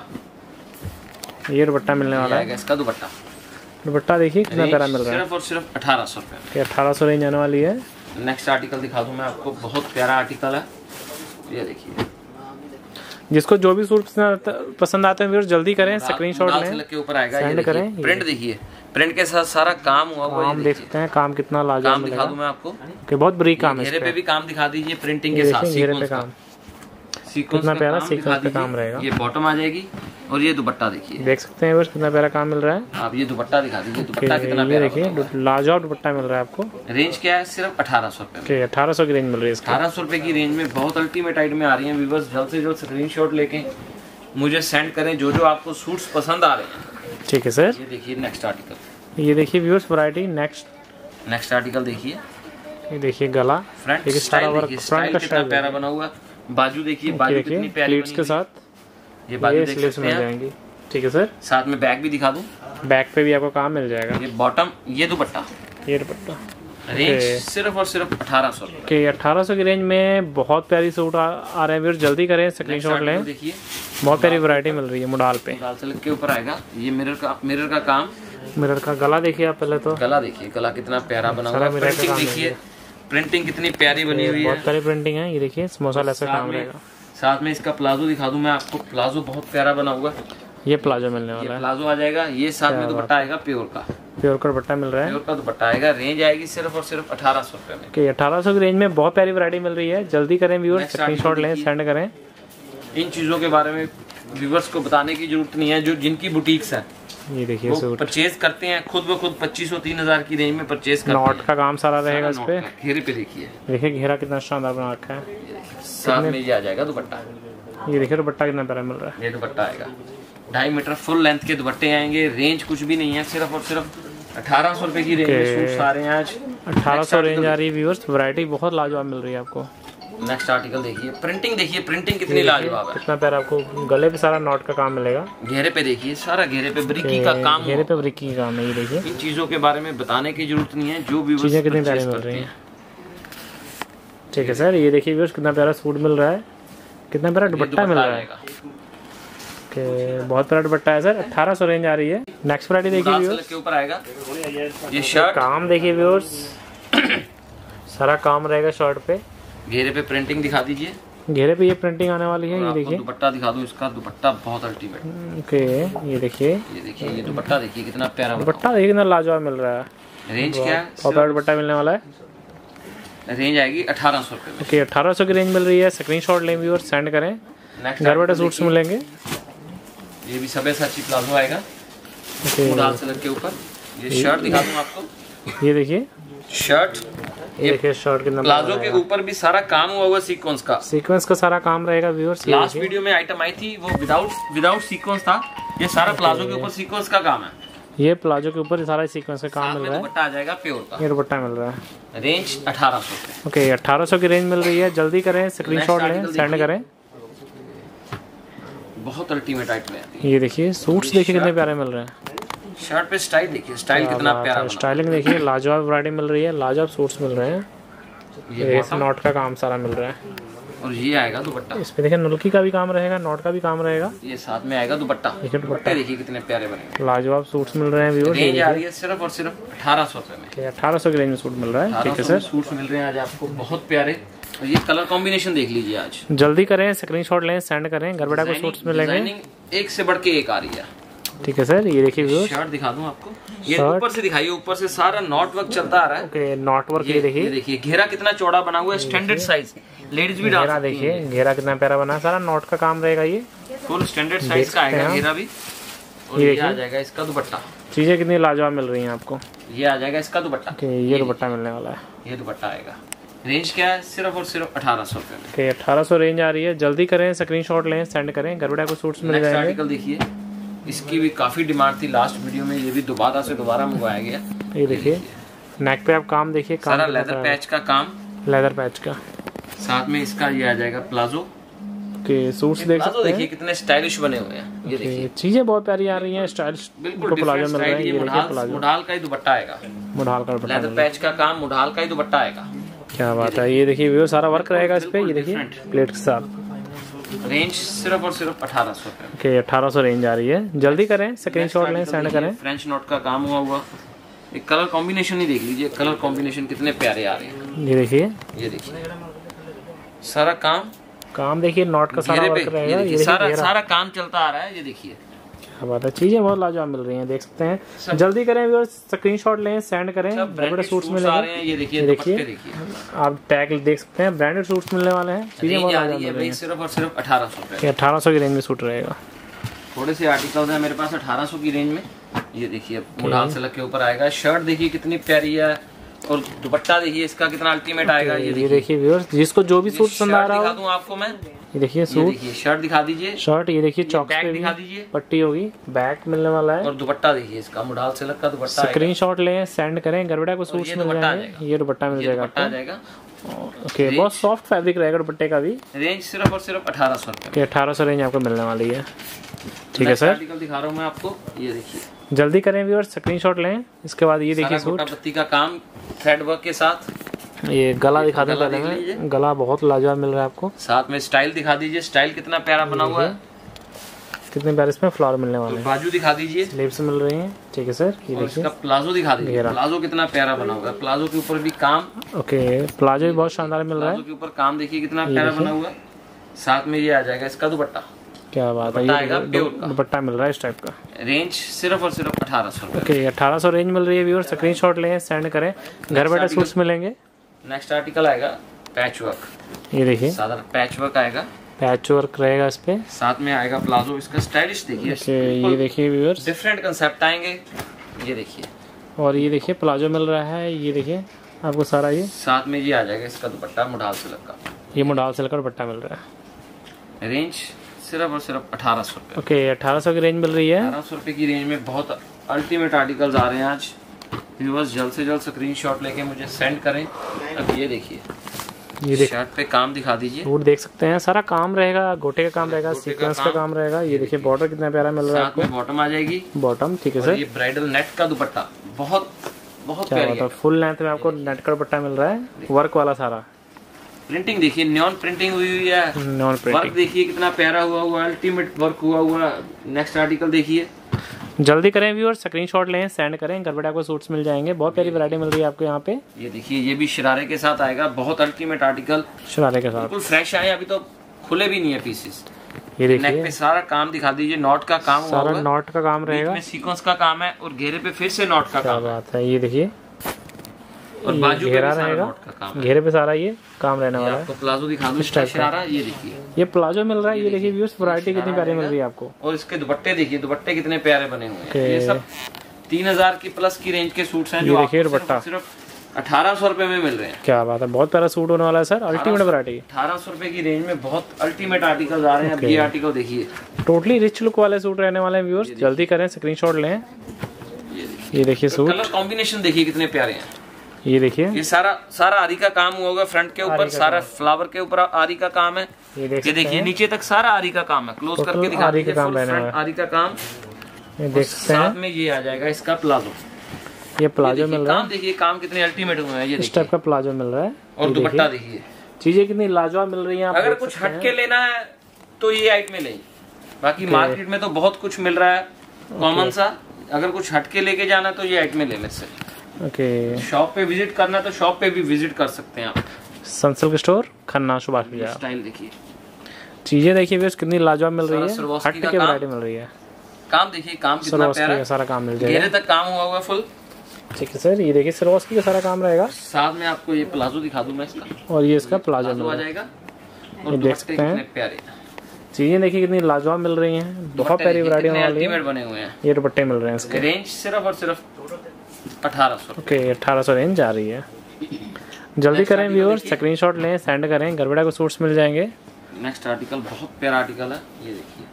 ये दुपट्टा मिलने ये वाला है। आएगा इसका दुपट्टा। दुपट्टा देखिए कितना प्यारा मिल रेंज रहा है। सिर्फ और सिर्फ अठारह सौ रुपए अठारह सौ रेंज आने वाली है। में। नेक्स्ट आर्टिकल दिखा दूं मैं आपको, बहुत प्यारा आर्टिकल है। ये देखिए, जिसको जो भी सूट पसंद- पसंद आते हैं व्यूअर्स जल्दी करें, स्क्रीनशॉट मुढाल लें, सिल्क के ऊपर आएगा। ये सेंड देखिए, करें। प्रिंट देखिए, प्रिंट के साथ सारा काम हुआ हुआ है। काम ये देख देखिए, सकते हैं, काम कितना लाजवाब काम दिखा मिलेगा। दूं मैं आपको। कि बहुत बरीक काम है घेरे इस पे पे। भी काम दिखा दीजिए, प्रिंटिंग ये के साथ देखिए घेरे पे सीक्वेंस का काम सीक्वेंस कितना का प्यारा काम सीक्वेंस दिखा पे काम दीजिए। रहेगा। ये बॉटम आ जाएगी और ये दुपट्टा देखिए। देख सकते हैं व्यूअर्स कितना प्यारा काम मिल रहा है। आप ये दुपट्टा दिखा दीजिए, कि दुपट्टा कितना ये प्यारा देखिए बना हुआ लाजवाब दुपट्टा मिल रहा है आपको। है। रेंज क्या है, सिर्फ अठारह सौ रुपए में। कि अठारह सौ की रेंज मिल रही है इसकी। अठारह सौ रुपए की रेंज में बहुत अल्टीमेट आइटमें आ रही हैं। व्यूवर्स जल्द से जल्द स्क्रीनशॉट लेके मुझे सेंड करें, जो जो आपको सूट्स पसंद आ रहे हैं। ठीक है सर, ये देखिए नेक्स्ट आर्टिकल। ये देखिए viewers variety. Next next article देखिए, ये देखिए गला, फ्रंट देखिए सारा स्टाइल वर्क, देखिए, फ्रंट स्टाइल का कितना स्टाइल प्यारा बना हुआ है। बाजू देखिए, बाजू देखिए कितनी प्यारी प्लीट्स बनी के हुई है। साथ ये बाजू ये देख स्लीव्स सकते मिल हैं। जाएंगी। ठीक है सर, साथ में बैग भी दिखा दूं। बैक पे भी आपको काम मिल जाएगा। ये बॉटम, ये दुपट्टा, ये दुपट्टा। रेंज सिर्फ और सिर्फ अठारह सौ के अठारह सौ की रेंज में बहुत प्यारी सूट आ, आ रहे हैं व्यूअर्स, जल्दी करें, स्क्रीनशॉट लें। देखिए बहुत प्यारी वैरायटी मिल रही है मुडाल पे। मुडाल सिल्क के ऊपर आएगा। ये मिरर का मिरर का काम, मिरर का गला देखिए आप पहले तो। गला देखिए, गला कितना प्यारा बना हुआ है। प्रिंटिंग देखिए, प्रिंटिंग कितनी प्यारी बनी हुई है, बहुत प्यारी प्रिंटिंग है। ये देखिए समोसा ऐसा काम रहेगा। साथ में इसका प्लाजो दिखा दूं मैं आपको, प्लाजो बहुत प्यारा बना हुआ है। ये प्लाजो मिलने वाला है, प्लाजो आ जाएगा। ये साथ में दुपट्टा आएगा प्योर का, प्योर का दुपट्टा मिल रहा है। प्योर का दुपट्टा आएगा। रेंज आएगी सिर्फ और सिर्फ अठारह सौ रुपए में। कि अठारह सौ की रेंज में बहुत प्यारी वैरायटी मिल रही है, जल्दी करें व्यूअर्स, स्क्रीनशॉट लें, सेंड करें। इन चीजों के बारे में व्यूअर्स को बताने की जरूरत नहीं है, जो जिनकी बुटीक्स है ये देखिए सूट परचेज करते हैं खुद ब खुद पच्चीस सौ तीन हजार की रेंज में परचेज करते हैं। नॉट का काम सारा रहेगा इस पे। घेरे पे देखिए, देखिए घेरा कितना शानदार बना रखा है। साथ में ये आ जाएगा दुपट्टा। ये देखिए दुपट्टा कितना प्यारा मिल रहा है। ये दुपट्टा आएगा ढाई मीटर फुल लेंथ के दुपट्टे आएंगे। रेंज कुछ भी नहीं है, सिर्फ और सिर्फ अठारह सौ रुपए की रेंज में सूट आ रहे हैं आज। अठारह सौ रेंज आ रही है व्यूअर्स, वैरायटी बहुत लाजवाब मिल रही है आपको। नेक्स्ट आर्टिकल देखिए, प्रिंटिंग देखिए, प्रिंटिंग कितनी लाजवाब है। कितना प्यारा, आपको गले पे सारा नॉट का काम मिलेगा। घेरे पे देखिए, सारा घेरे पे ब्रिकी का काम, घेरे पे ब्रिकी का काम है। ये देखिए, इन चीजों के बारे में बताने की जरूरत नहीं है, जो भी चीजें कितनी प्यारी मिल रही हैं। ठीक है सर, ये देखिए व्यूअर्स कितना प्यारा सूट मिल रहा है, कितना प्यारा दुपट्टा मिल रहा है। बहुत प्यारा दुपट्टा है सर, अठारह सौ रेंज आ रही है। नेक्स्ट वैरायटी देखिए व्यूअर्स, के ऊपर आएगा ये शर्ट। काम देखिए व्यूअर्स, सारा काम रहेगा शर्ट पे। घेरे पे प्रिंटिंग दिखा दीजिए, घेरे पे ये प्रिंटिंग आने वाली है। ये देखिए दुपट्टा दिखा दूं, इसका दुपट्टा बहुत अल्टीमेट। ओके, ये देखिए, ये देखिए, ये दुपट्टा देखिए कितना प्यारा दुपट्टा देखिए कितना लाजवाब मिल रहा है। रेंज क्या है? बहुत प्यारा दुपट्टा मिलने वाला है। रेंज आएगी अठारह सौ रुपए में। ओके, अठारह सौ की रेंज मिल रही है। स्क्रीनशॉट लें व्यूअर्स, सेंड करें। घर बैठे सूट्स मिलेंगे। ये भी सबसे अच्छी प्लाजो आएगा मुडाल सिल्क के ऊपर। ये शर्ट दिखा दूं आपको, ये देखिए शर्ट। ये देखिए शर्ट कितना प्लाजो के ऊपर भी सारा काम हुआ हुआ सीक्वेंस का, सीक्वेंस का सारा काम रहेगा व्यूअर्स। लास्ट वीडियो में आइटम आई थी वो विदाउट विदाउट सीक्वेंस था। ये सारा प्लाजो के ऊपर सीक्वेंस का काम है। ये प्लाजो के ऊपर सारा सीक्वेंस का काम मिल रहा है। दुपट्टा आ जाएगा प्योर का। ये दुपट्टा मिल रहा है। रेंज अठारह सौ। ओके, अठारह सौ की रेंज मिल रही है, जल्दी करें, स्क्रीनशॉट लें, सेंड करें। बहुत अल्टीमेट आइटम है। ये देखिए सूट्स देखिए कितने प्यारे मिल रहे हैं। शर्ट पे स्टाइल देखिए, स्टाइल कितना प्यारा, स्टाइलिंग देखिए, लाजवाब वैरायटी मिल रही है, लाजवाब सूट्स मिल रहे हैं। ये नॉट का काम सारा मिल रहा है। और ये आएगा दुपट्टा, इस पे देखिए नुल्की का भी काम रहेगा, नॉट का भी काम रहेगा। ये साथ में आएगा दुपट्टा। देखिए दुपट्टे देखिए कितने प्यारे बने, लाजवाब सूट्स मिल रहे हैं व्यूअर्स। रेंज आ रही है सिर्फ और सिर्फ अठारह सौ रुपए में। अठारह सौ की रेंज में सूट मिल रहा है। ठीक है सर, सूट्स मिल रहे हैं आज आपको बहुत प्यारे। और ये कलर कॉम्बिनेशन देख लीजिए आज, जल्दी करें, स्क्रीनशॉट लें, सेंड करें। घर बैठा को सूट्स मिलेंगे, एक से बढ़ के एक आ रही है। ठीक है सर, ये देखिए व्यूअर्स, शर्ट दिखा दूं आपको। ये ऊपर से दिखाइए, ऊपर से सारा नॉट वर्क चलता आ रहा है। Okay, not work. ये देखिए, देखिए घेरा कितना चौड़ा बना हुआ है, स्टैंडर्ड साइज, लेडीज भी डाल सकती हैं। देखिए घेरा कितना प्यारा बना है, सारा नॉट का काम रहेगा। ये फुल स्टैंडर्ड साइज का आएगा घेरा भी। और ये आ जाएगा इसका दुपट्टा। चीजें कितनी लाजवाब मिल रही हैं आपको। ये आ जाएगा इसका दुपट्टा। ये दुपट्टा मिलने वाला है। ये दुपट्टा आएगा। रेंज क्या है? सिर्फ और सिर्फ अठारह सौ रुपए में। अठारह सौ रेंज आ रही है, जल्दी करें, स्क्रीनशॉट लें, सेंड करें। घर बैठा को सूट्स मिल जाएंगे। आर्टिकल देखिए, इसकी भी काफी डिमांड थी लास्ट वीडियो में, ये भी दोबारा से दोबारा मंगवाया गया। ये देखिए नेक पे आप काम देखिए, सारा लेदर पैच का काम, लेदर पैच का। साथ में इसका ये आ जाएगा प्लाजो के सूट्स देख सकते हैं। देखिए कितने स्टाइलिश बने हुए हैं। ये देखिए चीजें बहुत प्यारी आ रही हैं, स्टाइलिश बिल्कुल प्लाजो मिल रहा है। ये देखिए प्लाजो, मुढाल का ही दुपट्टा आएगा। मुढाल का दुपट्टा, लेदर पैच का काम, मुढाल का ही दुपट्टा आएगा। क्या बात है। ये देखिए वो सारा वर्क रहेगा इस पे। ये देखिए प्लेट के साथ। रेंज सिर्फ और सिर्फ अठारह सौ रुपए। ओके, अठारह सौ रेंज आ रही है, जल्दी करें, स्क्रीनशॉट लें, सेंड करें। फ्रेंच नोट का काम हुआ हुआ। एक कलर कॉम्बिनेशन ही देख लीजिए, कलर कॉम्बिनेशन कितने प्यारे आ रहे हैं। ये देखिए, ये देखिए सारा काम काम देखिए, नॉट का सारा वर्क रहेगा। ये सारा सारा काम चलता आ रहा है। ये देखिए क्या बात है, चीजें बहुत लाजवाब मिल रही हैं, देख सकते हैं। जल्दी करें व्यूअर्स, स्क्रीनशॉट लें, सेंड करें। ब्रांडेड सूट्स मिलेंगे। ये देखिए, देखिए आप टैग देख सकते हैं, ब्रांडेड सूट्स मिलने वाले हैं। चीजें बहुत लाजवाब मिल रही हैं। सिर्फ और सिर्फ अठारह सौ रुपए। अठारह सौ की रेंज में सूट रहेगा। थोड़े से आर्टिकल है मेरे पास अठारह सौ की रेंज में। ये देखिए मुढाल सिल्क के ऊपर आएगा। शर्ट देखिए कितनी प्यारी है, और दुपट्टा देखिए इसका कितना अल्टीमेट आएगा। ये देखिए व्यूअर्स, जिसको जो भी सूट पसंद आ रहा दिखा दूं आपको मैं। ये देखिए सूट, देखिए शर्ट दिखा दीजिए, शर्ट। ये देखिए चौक पे दिखा दीजिए, पट्टी होगी, बैक मिलने वाला है। और दुपट्टा देखिए इसका मुढाल सिल्क का दुपट्टा। स्क्रीनशॉट लें, सेंड करें। गरबड़ा को सूट मिल जाएगा। ये दुपट्टा मिल जाएगा आपको। ओके, बहुत सॉफ्ट फैब्रिक रहेगा दुपट्टे का भी। रेंज सिर्फ और सिर्फ अठारह सौ रुपए। अठारह सौ रेंज आपको मिलने वाली है। ठीक है सर, आर्टिकल दिखा रहा हूँ मैं आपको। ये देखिए जल्दी करें व्यूअर्स, स्क्रीनशॉट लें। इसके बाद ये देखिए सूट, पत्ती का काम थ्रेड वर्क के साथ। ये गला दिखा दें पहले में, गला बहुत लाजवाब मिल रहा है आपको। साथ में स्टाइल दिखा दीजिए, स्टाइल कितना प्यारा बना हुआ है, कितने प्यारे इसमें फ्लावर मिलने वाले हैं। बाजू दिखा दीजिए, स्लीव्स मिल रही हैं। ठीक है सर, ये देखिए। प्लाजो दिखा दीजिए, प्लाजो कितना प्यारा बना हुआ है, प्लाजो के ऊपर भी काम। ओके, प्लाजो भी बहुत शानदार मिल रहा है। प्लाजो के ऊपर काम देखिए कितना प्यारा बना हुआ है। साथ में ये आ जाएगा इसका दुपट्टा। क्या बात है, ये दुपट्टा मिल रहा है इस टाइप का। रेंज सिर्फ और सिर्फ अठारह सौ ओके, अठारह सौ रेंज मिल रही है व्यूअर्स। स्क्रीनशॉट लें, सेंड करें, घर बैठे सूट्स मिलेंगे। नेक्स्ट आर्टिकल आएगा पैच वर्क। ये देखिए सादा पैच वर्क आएगा, पैच वर्क रहेगा इस पे। साथ में आएगा प्लाजो, इसका स्टाइलिश देखिए। ये देखिए व्यूअर्स, डिफरेंट कंसेप्ट आएंगे। ये देखिए, और ये देखिए प्लाजो मिल रहा है। ये देखिए आपको सारा, ये साथ में ये आ जाएगा इसका दुपट्टा मुडाल सिल्क का। ये मुडाल सिल्क का दुपट्टा मिल रहा है। रेंज सिर्फ और सिर्फ अठारह सौ रुपये। ओके, अठारह सौ की रेंज मिल रही है। अठारह सौ रुपये की रेंज में बहुत अल्टीमेट आर्टिकल्स आ रहे हैं आज। व्यूअर्स जल्द से जल्द स्क्रीनशॉट लेके मुझे सेंड करें। अब ये देखिए, ये देख शर्ट पे काम दिखा दीजिए। सूट देख सकते हैं, सारा काम रहेगा, गोटे का काम रहेगा, सीक्वेंस का काम रहेगा। ये देखिए बॉर्डर कितना प्यारा मिल रहा है आपको। बॉटम आ जाएगी, बॉटम। ठीक है सर, ये ब्राइडल नेट का दुपट्टा बहुत बहुत प्यारी है। फुल लेंथ में आपको नेट का दुपट्टा मिल रहा है, वर्क वाला सारा। प्रिंटिंग देखिए, न्योन प्रिंटिंग हुई हुई है। नॉन प्रिंटिंग वर्क देखिए कितना प्यारा हुआ हुआ, अल्टीमेट वर्क हुआ हुआ। नेक्स्ट आर्टिकल देखिए, जल्दी करें व्यूअर, स्क्रीनशॉट लें, सेंड करें, घर बैठे आपको सूट्स मिल जाएंगे। बहुत प्यारी वैरायटी मिल रही है आपको यहाँ पे। ये देखिए, ये भी शरारे के साथ आएगा, बहुत अल्टीमेट आर्टिकल शरारे के साथ, बिल्कुल फ्रेश आए, अभी तो खुले भी नहीं है पीसेस। ये देखिए, नेक पे सारा काम दिखा दीजिए, नॉट का काम हुआ सारा नॉट का काम रहेगा, सीक्वेंस का काम है, और घेरे पे फिर से नॉट का काम बात है। ये देखिए, और बाजू घेरा रहेगा, घेरे पे सारा ये काम रहने वाला है। तो प्लाजो दिखा दूं शरारा, ये देखिए, ये प्लाजो मिल रहा है। ये देखिए व्यूअर्स, वैरायटी कितनी प्यारी मिल रही है आपको। और इसके दुपट्टे देखिए, दुपट्टे कितने प्यारे बने हुए हैं। ये सब तीन हजार की प्लस की रेंज के सूट्स हैं, जो देखिए दुपट्टा सिर्फ अठारह सौ रुपए में मिल रहे हैं। क्या बात है, बहुत प्यारा सूट होने वाला है सर, अल्टीमेट वैरायटी। अठारह सौ रुपए की रेंज में बहुत अल्टीमेट आर्टिकल आ रहे हैं। ये आर्टिकल देखिए, टोटली रिच लुक वाले सूट रहने वाले हैं व्यूअर्स, जल्दी करें, स्क्रीनशॉट लें। ये देखिए सूट, कलर कॉम्बिनेशन देखिए कितने प्यारे हैं। ये देखिए, ये सारा सारा आरी का काम हुआ होगा, फ्रंट के ऊपर सारा फ्लावर के ऊपर आरी का काम है। ये देखिए नीचे तक सारा आरी का काम है, क्लोज करके दिखा दीजिए, फुल फ्रंट आरी का काम। ये देख सकते हैं, साथ में ये आ जाएगा इसका प्लाजो। ये प्लाजो मिल रहा है, काम देखिए, काम कितने अल्टीमेट हुए हैं। ये इस टाइप का प्लाजो मिल रहा है। और दुपट्टा देखिए, चीजें कितनी लाजवाब मिल रही हैं। अगर कुछ हटके लेना है तो ये आइटम में लें, बाकी मार्केट में तो बहुत कुछ मिल रहा है कॉमन सा। अगर कुछ हटके लेके जाना तो ये आइटम में ले से। ओके, शॉप पे विजिट करना तो शॉप पे भी विजिट कर सकते हैं आप। सनसिल्क स्टोर, खन्ना, सुभाष बाजार। स्टाइल देखिए, चीजें देखिए व्यूअर्स, कितनी लाजवाब मिल रही है, हट के वैरायटी मिल रही है। काम देखिए, काम कितना प्यारा है, सारा काम मिल जाएगा, घेरे तक काम हुआ हुआ फुल। ठीक है सर, ये देखिए सिरोस्की का सारा काम रहेगा। साथ में आपको ये प्लाजो दिखा दूं मैं इसका, और ये इसका प्लाजो आ जाएगा। और देख सकते हैं प्यारे चीजें देखिए कितनी लाजवाब मिल रही हैं, बहुत प्यारी वैरायटी वाली है। बने हुए हैं, ये दुपट्टे मिल रहे हैं इसके। रेंज सिर्फ और सिर्फ अठारह सौ। ओके, अठारह सौ रेंज जा रही है। जल्दी करें व्यूअर्स, स्क्रीनशॉट लें, सेंड करें, घर बैठे को सूट्स मिल जाएंगे। नेक्स्ट आर्टिकल बहुत प्यारा आर्टिकल है। ये देखिए,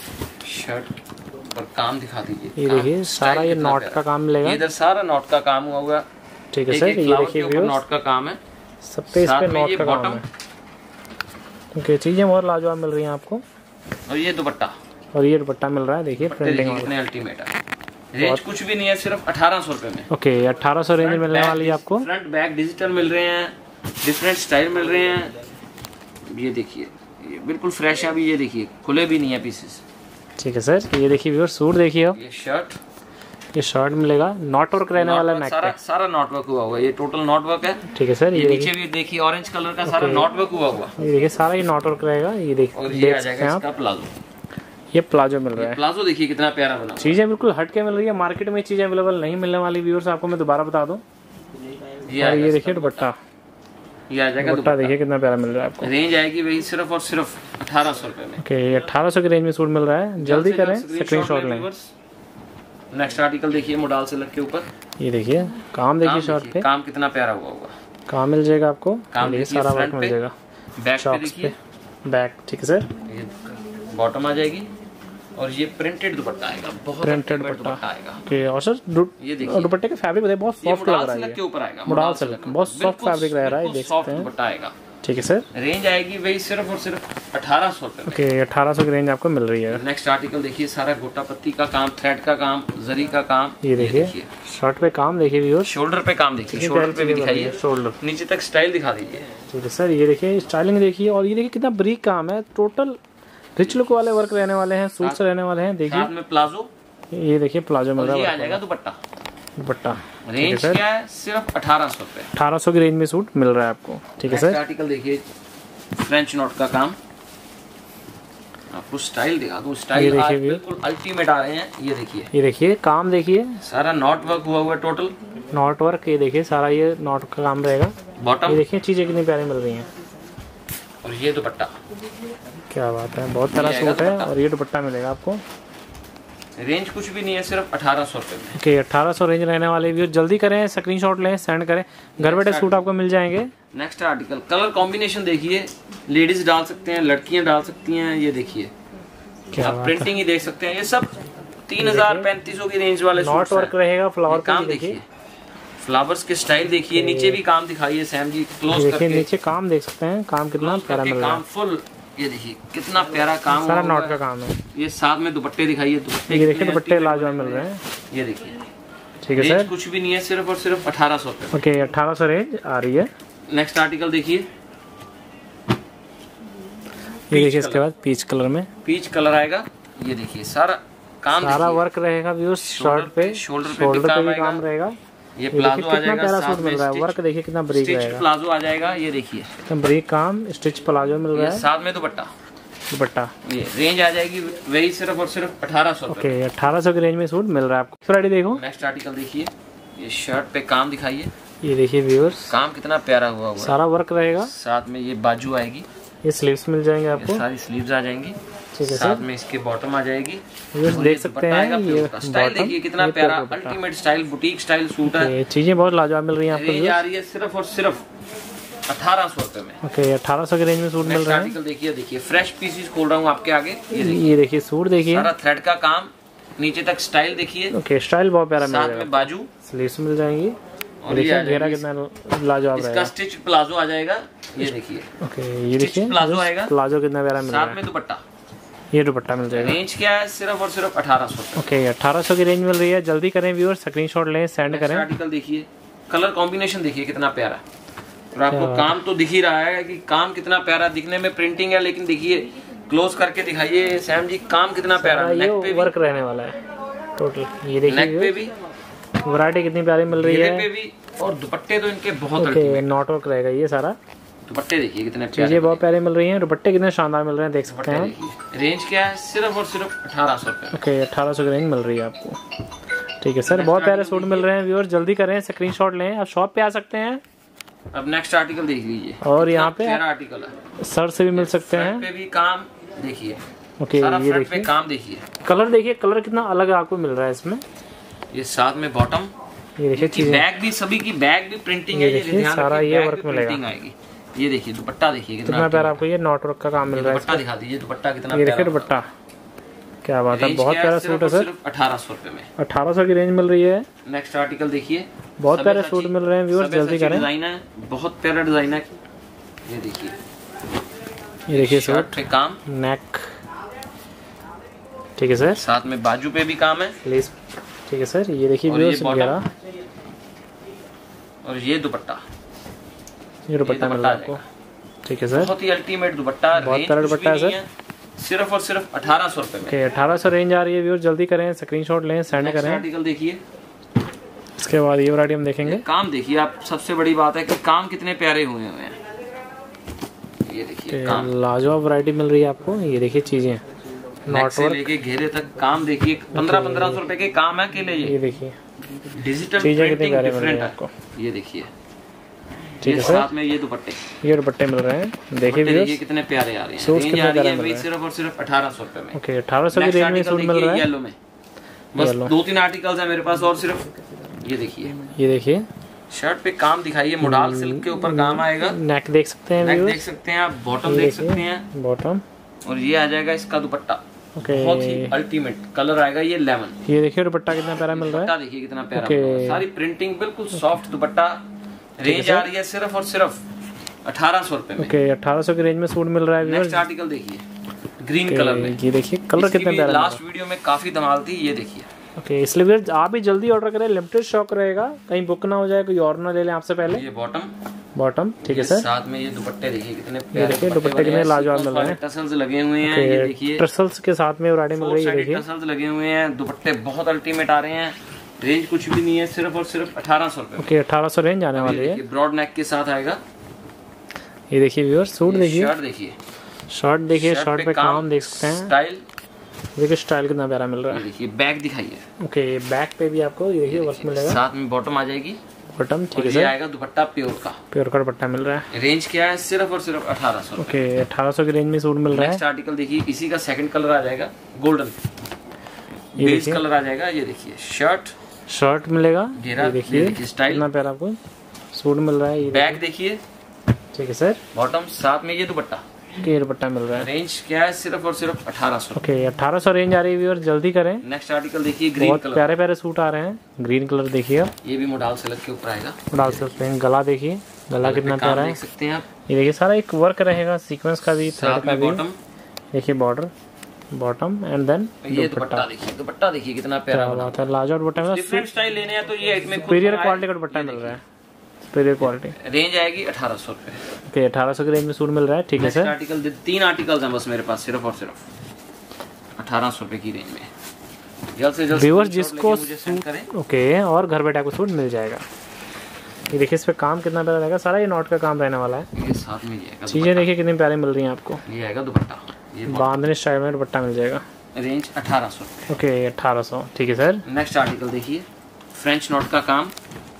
शर्ट पर काम दिखा दीजिए। ये देखिए सारा ये नॉट का काम मिलेगा, इधर सारा नॉट का काम हुआ हुआ। ठीक है सर, ये देखिए व्यूअर्स, नॉट का काम है, सब पे इस पे नॉट का काम है। ओके, चीजें बहुत लाजवाब मिल रही हैं आपको। और ये दुपट्टा, और ये दुपट्टा मिल रहा है, देखिए प्रिंटिंग कितने अल्टीमेट है। रेंज कुछ भी नहीं है, सिर्फ अठारह सौ रुपए में। ओके, अठारह सौ रेंज में मिलने वाली है आपको। फ्रंट बैक डिजिटल मिल रहे हैं, डिफरेंट स्टाइल मिल रहे हैं। ये देखिए, ये बिल्कुल फ्रेश है, अभी ये देखिए खुले भी नहीं है पीसेस। ठीक है सर, ये देखिए व्यूअर्स, सूट देखिए आप। ये शर्ट, ये शर्ट मिलेगा, नॉट वर्क रहने वाला है, सारा सारा नॉट वर्क हुआ हुआ है। ये टोटल नॉट वर्क है। ठीक है सर, ये नीचे भी देखिए ऑरेंज कलर का सारा नॉट वर्क हुआ हुआ। ये देखिए सारा ये नॉट वर्क रहेगा। ये देखिए, ये आ जाएगा इसका प्लाजो। ये प्लाजो मिल रहा है, प्लाजो देखिए कितना प्यारा बना। चीजें बिल्कुल हट के मिल रही है, मार्केट में चीजें अवेलेबल नहीं मिलने वाली व्यूअर्स, आपको मैं दोबारा बता दूं। ये ये देखिए दुपट्टा, ये आ जाएगा दुपट्टा देखिए कितना प्यारा मिल रहा है आपको। रेंज आएगी वही सिर्फ और सिर्फ अठारह सौ रुपए में। ओके, अठारह सौ की रेंज में सूट मिल रहा है, जल्दी करें, स्क्रीनशॉट लें। नेक्स्ट आर्टिकल देखिए, मोडाल सिल्क के ऊपर। ये देखिए काम देखिए, शॉर्ट पे काम कितना प्यारा हुआ होगा। काम मिल जाएगा आपको, काम देखिए सारा वर्क मिल जाएगा। बैक पे देखिए, बैक। ठीक है सर, ये बॉटम आ जाएगी, और ये प्रिंटेड दुपट्टा आएगा, बहुत प्रिंटेड दुपट्टा आएगा। ओके, और सर ये देखिए दुपट्टे का फैब्रिक बताइए, बहुत सॉफ्ट लग रहा है। के ऊपर आएगा, मोडाल सिल्क बहुत सॉफ्ट फैब्रिक रह रहा है, देख सकते हैं। दुपट्टा आएगा। ठीक है सर। रेंज आएगी वही सिर्फ और सिर्फ अठारह सौ रुपए। ओके, अठारह सौ की रेंज आपको मिल रही है। नेक्स्ट आर्टिकल देखिए, सारा गोटा पत्ती का काम, थ्रेड का काम, जरी का काम। ये देखिए शर्ट पे काम देखिए व्यूअर्स, शोल्डर पे काम देखिए, शोल्डर पे भी दिखाइए, शोल्डर नीचे तक स्टाइल दिखा दीजिए। ठीक है सर। ये देखिए स्टाइलिंग देखिए, और ये देखिए कितना ब्रीक काम है, टोटल रिच लुक वाले वर्क रहने वाले हैं, सूट्स रहने वाले हैं। देखिए साथ में प्लाजो, ये देखिए प्लाजो मिल रहा है, ये आ जाएगा दुपट्टा। दुपट्टा रेंज क्या है? सिर्फ अठारह सौ रुपए। अठारह सौ की रेंज में सूट मिल रहा है आपको। ठीक है सर। आर्टिकल देखिए, फ्रेंच नॉट का काम, आपको स्टाइल दिखा दूं, स्टाइल आज बिल्कुल अल्टीमेट आ रहे हैं। ये देखिए, ये देखिए काम देखिए, सारा नॉट वर्क हुआ हुआ है टोटल, नॉट वर्क। ये देखिए सारा ये नॉट का काम रहेगा। बॉटम ये देखिए चीजें कितनी प्यारी मिल रही हैं, और ये दुपट्टा। क्या बात है, बहुत प्यारा सूट है, और ये दुपट्टा मिलेगा आपको। रेंज कुछ भी नहीं है, सिर्फ अठारह सौ रुपए में। ओके, अठारह सौ रेंज रहने वाले व्यूअर, जल्दी करें, स्क्रीनशॉट लें, सेंड करें, घर बैठे सूट आपको मिल जाएंगे। नेक्स्ट आर्टिकल, कलर कॉम्बिनेशन देखिए, लेडीज डाल सकते हैं, लड़कियां डाल सकती हैं। ये देखिए, आप प्रिंटिंग ही देख सकते हैं। ये सब तीन हजार पैंतीस सौ की रेंज वाले नॉट वर्क रहेगा, फ्लावर काम देखिए, फ्लावर्स के स्टाइल देखिए, नीचे भी काम दिखाइए सैम जी, क्लोज करके नीचे काम देख सकते हैं, काम कितना प्यारा मिल रहा है, काम फुल। ये देखिए कितना प्यारा काम, सारा नॉट का काम है। ये साथ में दुपट्टे दिखाइए, दुपट्टे ये देखिए दुपट्टे लाजवाब मिल रहे हैं। ये देखिए, ठीक है सर, कुछ भी नहीं है, सिर्फ और सिर्फ अठारह सौ रुपए। ओके, अठारह सौ रेंज आ रही है। नेक्स्ट आर्टिकल देखिए, ये देखिए इसके बाद पीच कलर में, पीच कलर आएगा। ये देखिए सारा काम, सारा वर्क रहेगा व्यूअर्स, शर्ट पे, शोल्डर पे भी काम रहेगा। ये प्लाजो आ जाएगा, प्यारा सूट मिल रहा है, वर्क देखिए कितना ब्रीक रहेगा, प्लाजो आ जाएगा। ये देखिए कितना ब्रीक काम, स्टिच प्लाजो मिल रहा है, साथ में दुपट्टा। दुपट्टा ये रेंज आ जाएगी वही सिर्फ और सिर्फ अठारह सौ। ओके, अठारह सौ की रेंज में सूट मिल रहा है आपको। फ्राइडे देखो, नेक्स्ट आर्टिकल देखिए, ये शर्ट पे काम दिखाइए। ये देखिए व्यूअर्स, काम कितना प्यारा हुआ हुआ, सारा वर्क रहेगा, साथ में ये बाजू आएगी, ये स्लीव्स मिल जाएंगे आपको, सारी स्लीव्स आ जाएंगी। ठीक है, साथ में इसके बॉटम आ जाएगी। देख सकते हैं, ये स्टाइल देखिए कितना प्यारा, ultimate style, boutique style suit है। चीजें बहुत लाजवाब मिल रही हैं आपको। रेंज आ रही है सिर्फ और सिर्फ अठारह सौ रुपए में। ओके, अठारह सौ की रेंज में सूट मिल रहा है। आर्टिकल देखिए, देखिए फ्रेश पीसीस खोल रहा हूँ आपके आगे। ये देखिए सूट देखिए, सारा थ्रेड का काम, नीचे तक स्टाइल देखिए। ओके, स्टाइल बहुत प्यारा मिल रहा है। साथ में बाजू, स्लीव्स मिल जाएंगी, और ये घेरा कितना लाजवाब रहेगा। इसका स्टिच प्लाजो आ जाएगा। ये देखिए, ओके, ये देखिए प्लाजो आएगा, प्लाजो कितना प्यारा मिल रहा है, साथ में दुपट्टा। ये दुपट्टा मिल जाएगा। रेंज क्या है? सिर्फ और सिर्फ अठारह सौ। ओके, अठारह सौ की रेंज मिल रही है, जल्दी करें व्यूअर, स्क्रीनशॉट लें, सेंड करें। आर्टिकल देखिए, कलर कॉम्बिनेशन देखिए कितना प्यारा, और आपको काम तो दिख ही रहा है कि काम कितना प्यारा, दिखने में प्रिंटिंग है, लेकिन देखिए क्लोज करके दिखाइए सैम जी, काम कितना प्यारा। नेक पे वर्क रहने वाला है टोटल। ये देखिए नेक पे भी वैरायटी कितनी प्यारी मिल रही है, पे भी, और दुपट्टे तो इनके बहुत अल्टीमेट नॉट वर्क रहेगा। ये सारा दुपट्टे देखिए कितने प्यारे, चीजें बहुत प्यारे मिल रही हैं, दुपट्टे कितने शानदार मिल रहे हैं, देख सकते हैं। रेंज क्या है? सिर्फ और सिर्फ अठारह सौ रुपए। ओके, अठारह सौ की रेंज मिल रही है आपको। ठीक है सर, बहुत प्यारे सूट मिल रहे हैं व्यूअर, जल्दी करें, स्क्रीनशॉट लें, आप शॉप पे आ सकते हैं। अब नेक्स्ट आर्टिकल देख लीजिए, और यहाँ पे आर्टिकल है, सर से भी मिल सकते हैं, पे भी काम देखिए। ओके, ये देखिए काम देखिए, कलर देखिए, कलर कितना अलग आपको मिल रहा है इसमें। ये साथ में बॉटम, ये देखिए चीजें, बैग भी, सभी की बैग भी प्रिंटिंग है। ये सारा ये वर्क मिलेगा। आएगी। ये देखिए दुपट्टा देखिए कितना प्यारा आपको ये नॉट वर्क का काम मिल रहा है। दुपट्टा दिखा दीजिए, दुपट्टा कितना प्यारा, ये देखिए दुपट्टा, क्या बात है, बहुत प्यारा सूट है सर। अठारह सौ रुपए में, अठारह सौ की रेंज मिल रही है। नेक्स्ट आर्टिकल देखिए, बहुत प्यारे सूट मिल रहे हैं व्यूअर्स, जल्दी करें। डिजाइन है, बहुत प्यारा डिजाइन है। ये देखिए, ये देखिए सूट पे काम, नेक, ठीक है सर, साथ में बाजू पे भी काम है, प्लीज। ठीक है सर, ये देखिए व्यूअर्स वगैरह, और ये दुपट्टा, ये दुपट्टा मिल रहा है आपको। ठीक है सर, बहुत ही अल्टीमेट दुपट्टा, बहुत प्यारा दुपट्टा है सर, सिर्फ और सिर्फ अठारह सौ रुपए में। ओके, अठारह सौ रेंज आ रही है व्यूअर्स, जल्दी करें, स्क्रीनशॉट लें, सेंड करें। आर्टिकल देखिए, इसके बाद ये वैरायटी हम देखेंगे। काम देखिए आप, सबसे बड़ी बात है कि काम कितने प्यारे हुए हुए हैं। ये देखिए काम, लाजवाब वैरायटी मिल रही है आपको। ये देखिए चीजें, नॉट से लेके घेरे तक काम देखिए, पंद्रह पंद्रह सौ रुपए के काम है अकेले। ये देखिए डिजिटल चीजें कितनी प्रिंटिंग प्यारी मिल रही डिफरेंट है है आपको। ये देखिए, ठीक है सर, साथ में ये दुपट्टे, ये दुपट्टे मिल रहे हैं, देखिए देखिए कितने प्यारे आ रहे हैं। सूट कितने प्यारे मिल रहे हैं, सिर्फ और सिर्फ अठारह सौ रुपए में। ओके, अठारह सौ की रेंज में सूट मिल रहा है, येलो में। बस दो तीन आर्टिकल्स है मेरे पास, और सिर्फ ये देखिए, ये देखिए शर्ट पे काम दिखाइए, मोडाल सिल्क के ऊपर काम आएगा। नेक देख सकते हैं, नेक देख सकते हैं आप, बॉटम देख सकते हैं, बॉटम, और ये आ जाएगा इसका दुपट्टा, ओके, बहुत ही अल्टीमेट कलर आएगा, ये लेमन। ये देखिए दुपट्टा कितना प्यारा मिल रहा है, दुपट्टा देखिए कितना प्यारा मिल रहा है, सारी प्रिंटिंग बिल्कुल सॉफ्ट दुपट्टा। रेंज आ रही है सिर्फ और सिर्फ अठारह सौ रुपए में। ओके अठारह सौ की रेंज में सूट मिल रहा है। नेक्स्ट आर्टिकल देखिए ग्रीन कलर में, ये देखिए कलर कितना प्यारा। लास्ट वीडियो में काफी धमाल थी, ये देखिए। ओके इसलिए फिर आप भी जल्दी ऑर्डर करें, लिमिटेड स्टॉक रहेगा, कहीं बुक ना हो जाए, कोई और ना ले लें आपसे पहले। ये बॉटम बॉटम ठीक है सर। साथ में ये दुपट्टे देखिए कितने ये देखिए दुपट्टे कितने लाजवाब मिल रहे हैं, टसल्स लगे हुए हैं, ये देखिए टसल्स के साथ में वैरायटी मिल रही है, देखिए टसल्स लगे हुए हैं, दुपट्टे बहुत अल्टीमेट आ रहे हैं। रेंज कुछ भी नहीं है, सिर्फ और सिर्फ अठारह सौ रुपए। ओके अठारह सौ रेंज आने वाली है। ब्रॉड नेक के साथ आएगा। ये देखिए व्यूअर्स सूट देखिए, शर्ट देखिए, शर्ट देखिए, शर्ट पे काम देख सकते हैं, स्टाइल देखिए स्टाइल कितना प्यारा मिल रहा है। देखिए बैक दिखाइए। ओके बैक पे भी आपको ये देखिए वर्क मिलेगा, साथ में बॉटम आ जाएगी, बॉटम ठीक है सर। आएगा दुपट्टा प्योर का, प्योर का दुपट्टा मिल रहा है। रेंज क्या है, सिर्फ और सिर्फ अठारह सौ। ओके अठारह सौ की रेंज में सूट मिल रहा है। नेक्स्ट आर्टिकल देखिए, इसी का सेकंड कलर आ जाएगा गोल्डन, बेस कलर आ जाएगा। ये देखिए शर्ट, शर्ट मिलेगा, ये देखिए स्टाइल कितना प्यारा आपको सूट मिल रहा है। ये बैक देखिए, ठीक है सर। बॉटम साथ में ये दुपट्टा, ये दुपट्टा मिल रहा है। रेंज क्या है, सिर्फ और सिर्फ अठारह सौ। ओके अठारह सौ रेंज आ रही है व्यूअर, जल्दी करें। नेक्स्ट आर्टिकल देखिए ग्रीन बहुत कलर, प्यारे प्यारे सूट आ रहे हैं, ग्रीन कलर देखिए आप। ये भी मोडाल सिल्क के ऊपर आएगा। मोडाल सिल्क, गला देखिए, गला कितना प्यारा है, देख सकते हैं आप। ये देखिए सारा एक वर्क रहेगा, सीक्वेंस का भी, थ्रेड का भी। बॉटम देखिए बॉर्डर, बॉटम एंड देन ये दुपट्टा देखिए, दुपट्टा देखिए कितना प्यारा बात है, लाजवाब दुपट्टा। डिफरेंट स्टाइल लेने हैं तो ये इसमें सुपीरियर क्वालिटी का दुपट्टा मिल रहा है, सुपीरियर क्वालिटी। रेंज आएगी अठारह सौ रुपए। ओके अठारह सौ की रेंज में सूट मिल रहा है, ठीक है सर। आर्टिकल तीन आर्टिकल्स हैं बस मेरे पास, सिर्फ और सिर्फ अठारह सौ रुपए की रेंज में। जल्द से जल्द व्यूअर्स जिसको सूट, ओके और घर बैठे आपको सूट मिल जाएगा। ये देखिए इस पे काम कितना प्यारा रहेगा, सारा ये नॉट का काम रहने वाला है। ये साथ में ये चीजें देखिए कितनी प्यारी मिल रही हैं आपको। ये आएगा दुपट्टा, ये बांधने स्टाइल में दुपट्टा मिल जाएगा। रेंज अठारह सौ रुपए। ओके अठारह सौ ठीक है सर। नेक्स्ट आर्टिकल देखिए, फ्रेंच नॉट का काम,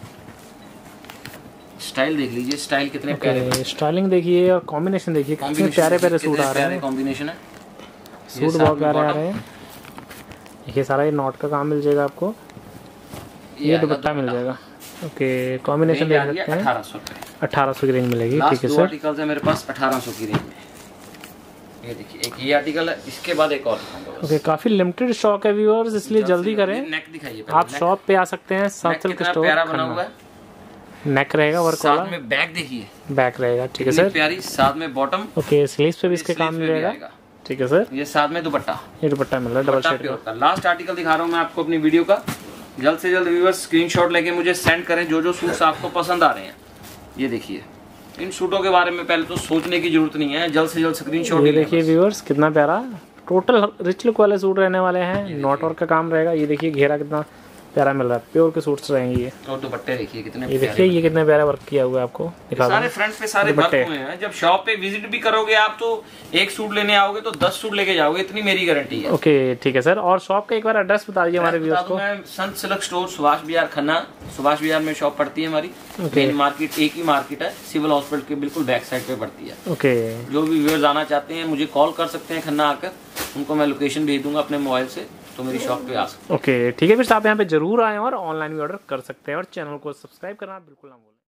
स्टाइल देख लीजिए, स्टाइल कितने प्यारे, स्टाइलिंग देखिए और कॉम्बिनेशन देखिए, कितने प्यारे प्यारे सूट आ रहे हैं, कॉम्बिनेशन है, सूट बहुत प्यारे आ रहे हैं। देखिए सारा ये नॉट का काम मिल जाएगा आपको, ये दुपट्टा मिल जाएगा। ओके कॉम्बिनेशन देख सकते हैं, अठारह सौ रुपए, अठारह सौ की रेंज मिलेगी, ठीक है सर। आर्टिकल्स है मेरे पास अठारह सौ की रेंज में। ये देखिए एक ये आर्टिकल है, इसके बाद एक और। ओके काफी लिमिटेड स्टॉक है व्यूअर्स, इसलिए जल्दी करें। नेक दिखाइए, आप शॉप पे आ सकते हैं, सात सिल्क स्टोर। प्यारा बना हुआ है, नेक रहेगा वर्क वाला, साथ में बैक देखिए, बैक रहेगा, ठीक है सर। प्यारी, साथ में बॉटम। ओके स्लीव्स पे भी इसके काम मिलेगा, ठीक है सर। ये साथ में दुपट्टा, ये दुपट्टा मिल रहा है डबल शेड का। लास्ट आर्टिकल दिखा रहा हूँ मैं आपको अपनी वीडियो का। जल्द से जल्द व्यूअर्स स्क्रीनशॉट लेके मुझे सेंड करें जो जो सूट्स आपको पसंद आ रहे हैं। ये देखिए इन सूटों के बारे में पहले तो सोचने की जरूरत नहीं है, जल्द से जल्द स्क्रीनशॉट। ये देखिए व्यूअर्स कितना प्यारा टोटल रिच लुक वाले सूट रहने वाले हैं, नॉट वर्क का काम रहेगा। ये देखिए घेरा कितना प्यारा मिल रहा है, प्योर के सूट्स रहेंगे ये। और दुपट्टे देखिए कितने, ये देखिए ये कितने प्यारा वर्क किया हुआ है, आपको दिखा सारे फ्रंट पे सारे वर्क हुए हैं। जब शॉप पे विजिट भी करोगे आप तो एक सूट लेने आओगे तो दस सूट लेके जाओगे, इतनी मेरी गारंटी है। ओके ठीक है सर। और शॉप का एक बार एड्रेस बता दीजिए हमारे व्यूअर्स को। मैं संत सिल्क स्टोर सुभाष बिहार खन्ना, सुभाष बिहार में शॉप पड़ती है हमारी। मेन मार्केट एक ही मार्केट है, सिविल हॉस्पिटल के बिल्कुल बैक साइड पे पड़ती है। ओके जो भी व्यूअर्स आना चाहते हैं मुझे कॉल कर सकते हैं खन्ना आकर, उनको मैं लोकेशन भेज दूंगा अपने मोबाइल से, तो मेरी शॉप पे आ सकते हैं। ओके ठीक है, फिर आप यहाँ पे जरूर आए और ऑनलाइन भी ऑर्डर कर सकते हैं, और चैनल को सब्सक्राइब करना बिल्कुल ना भूलें।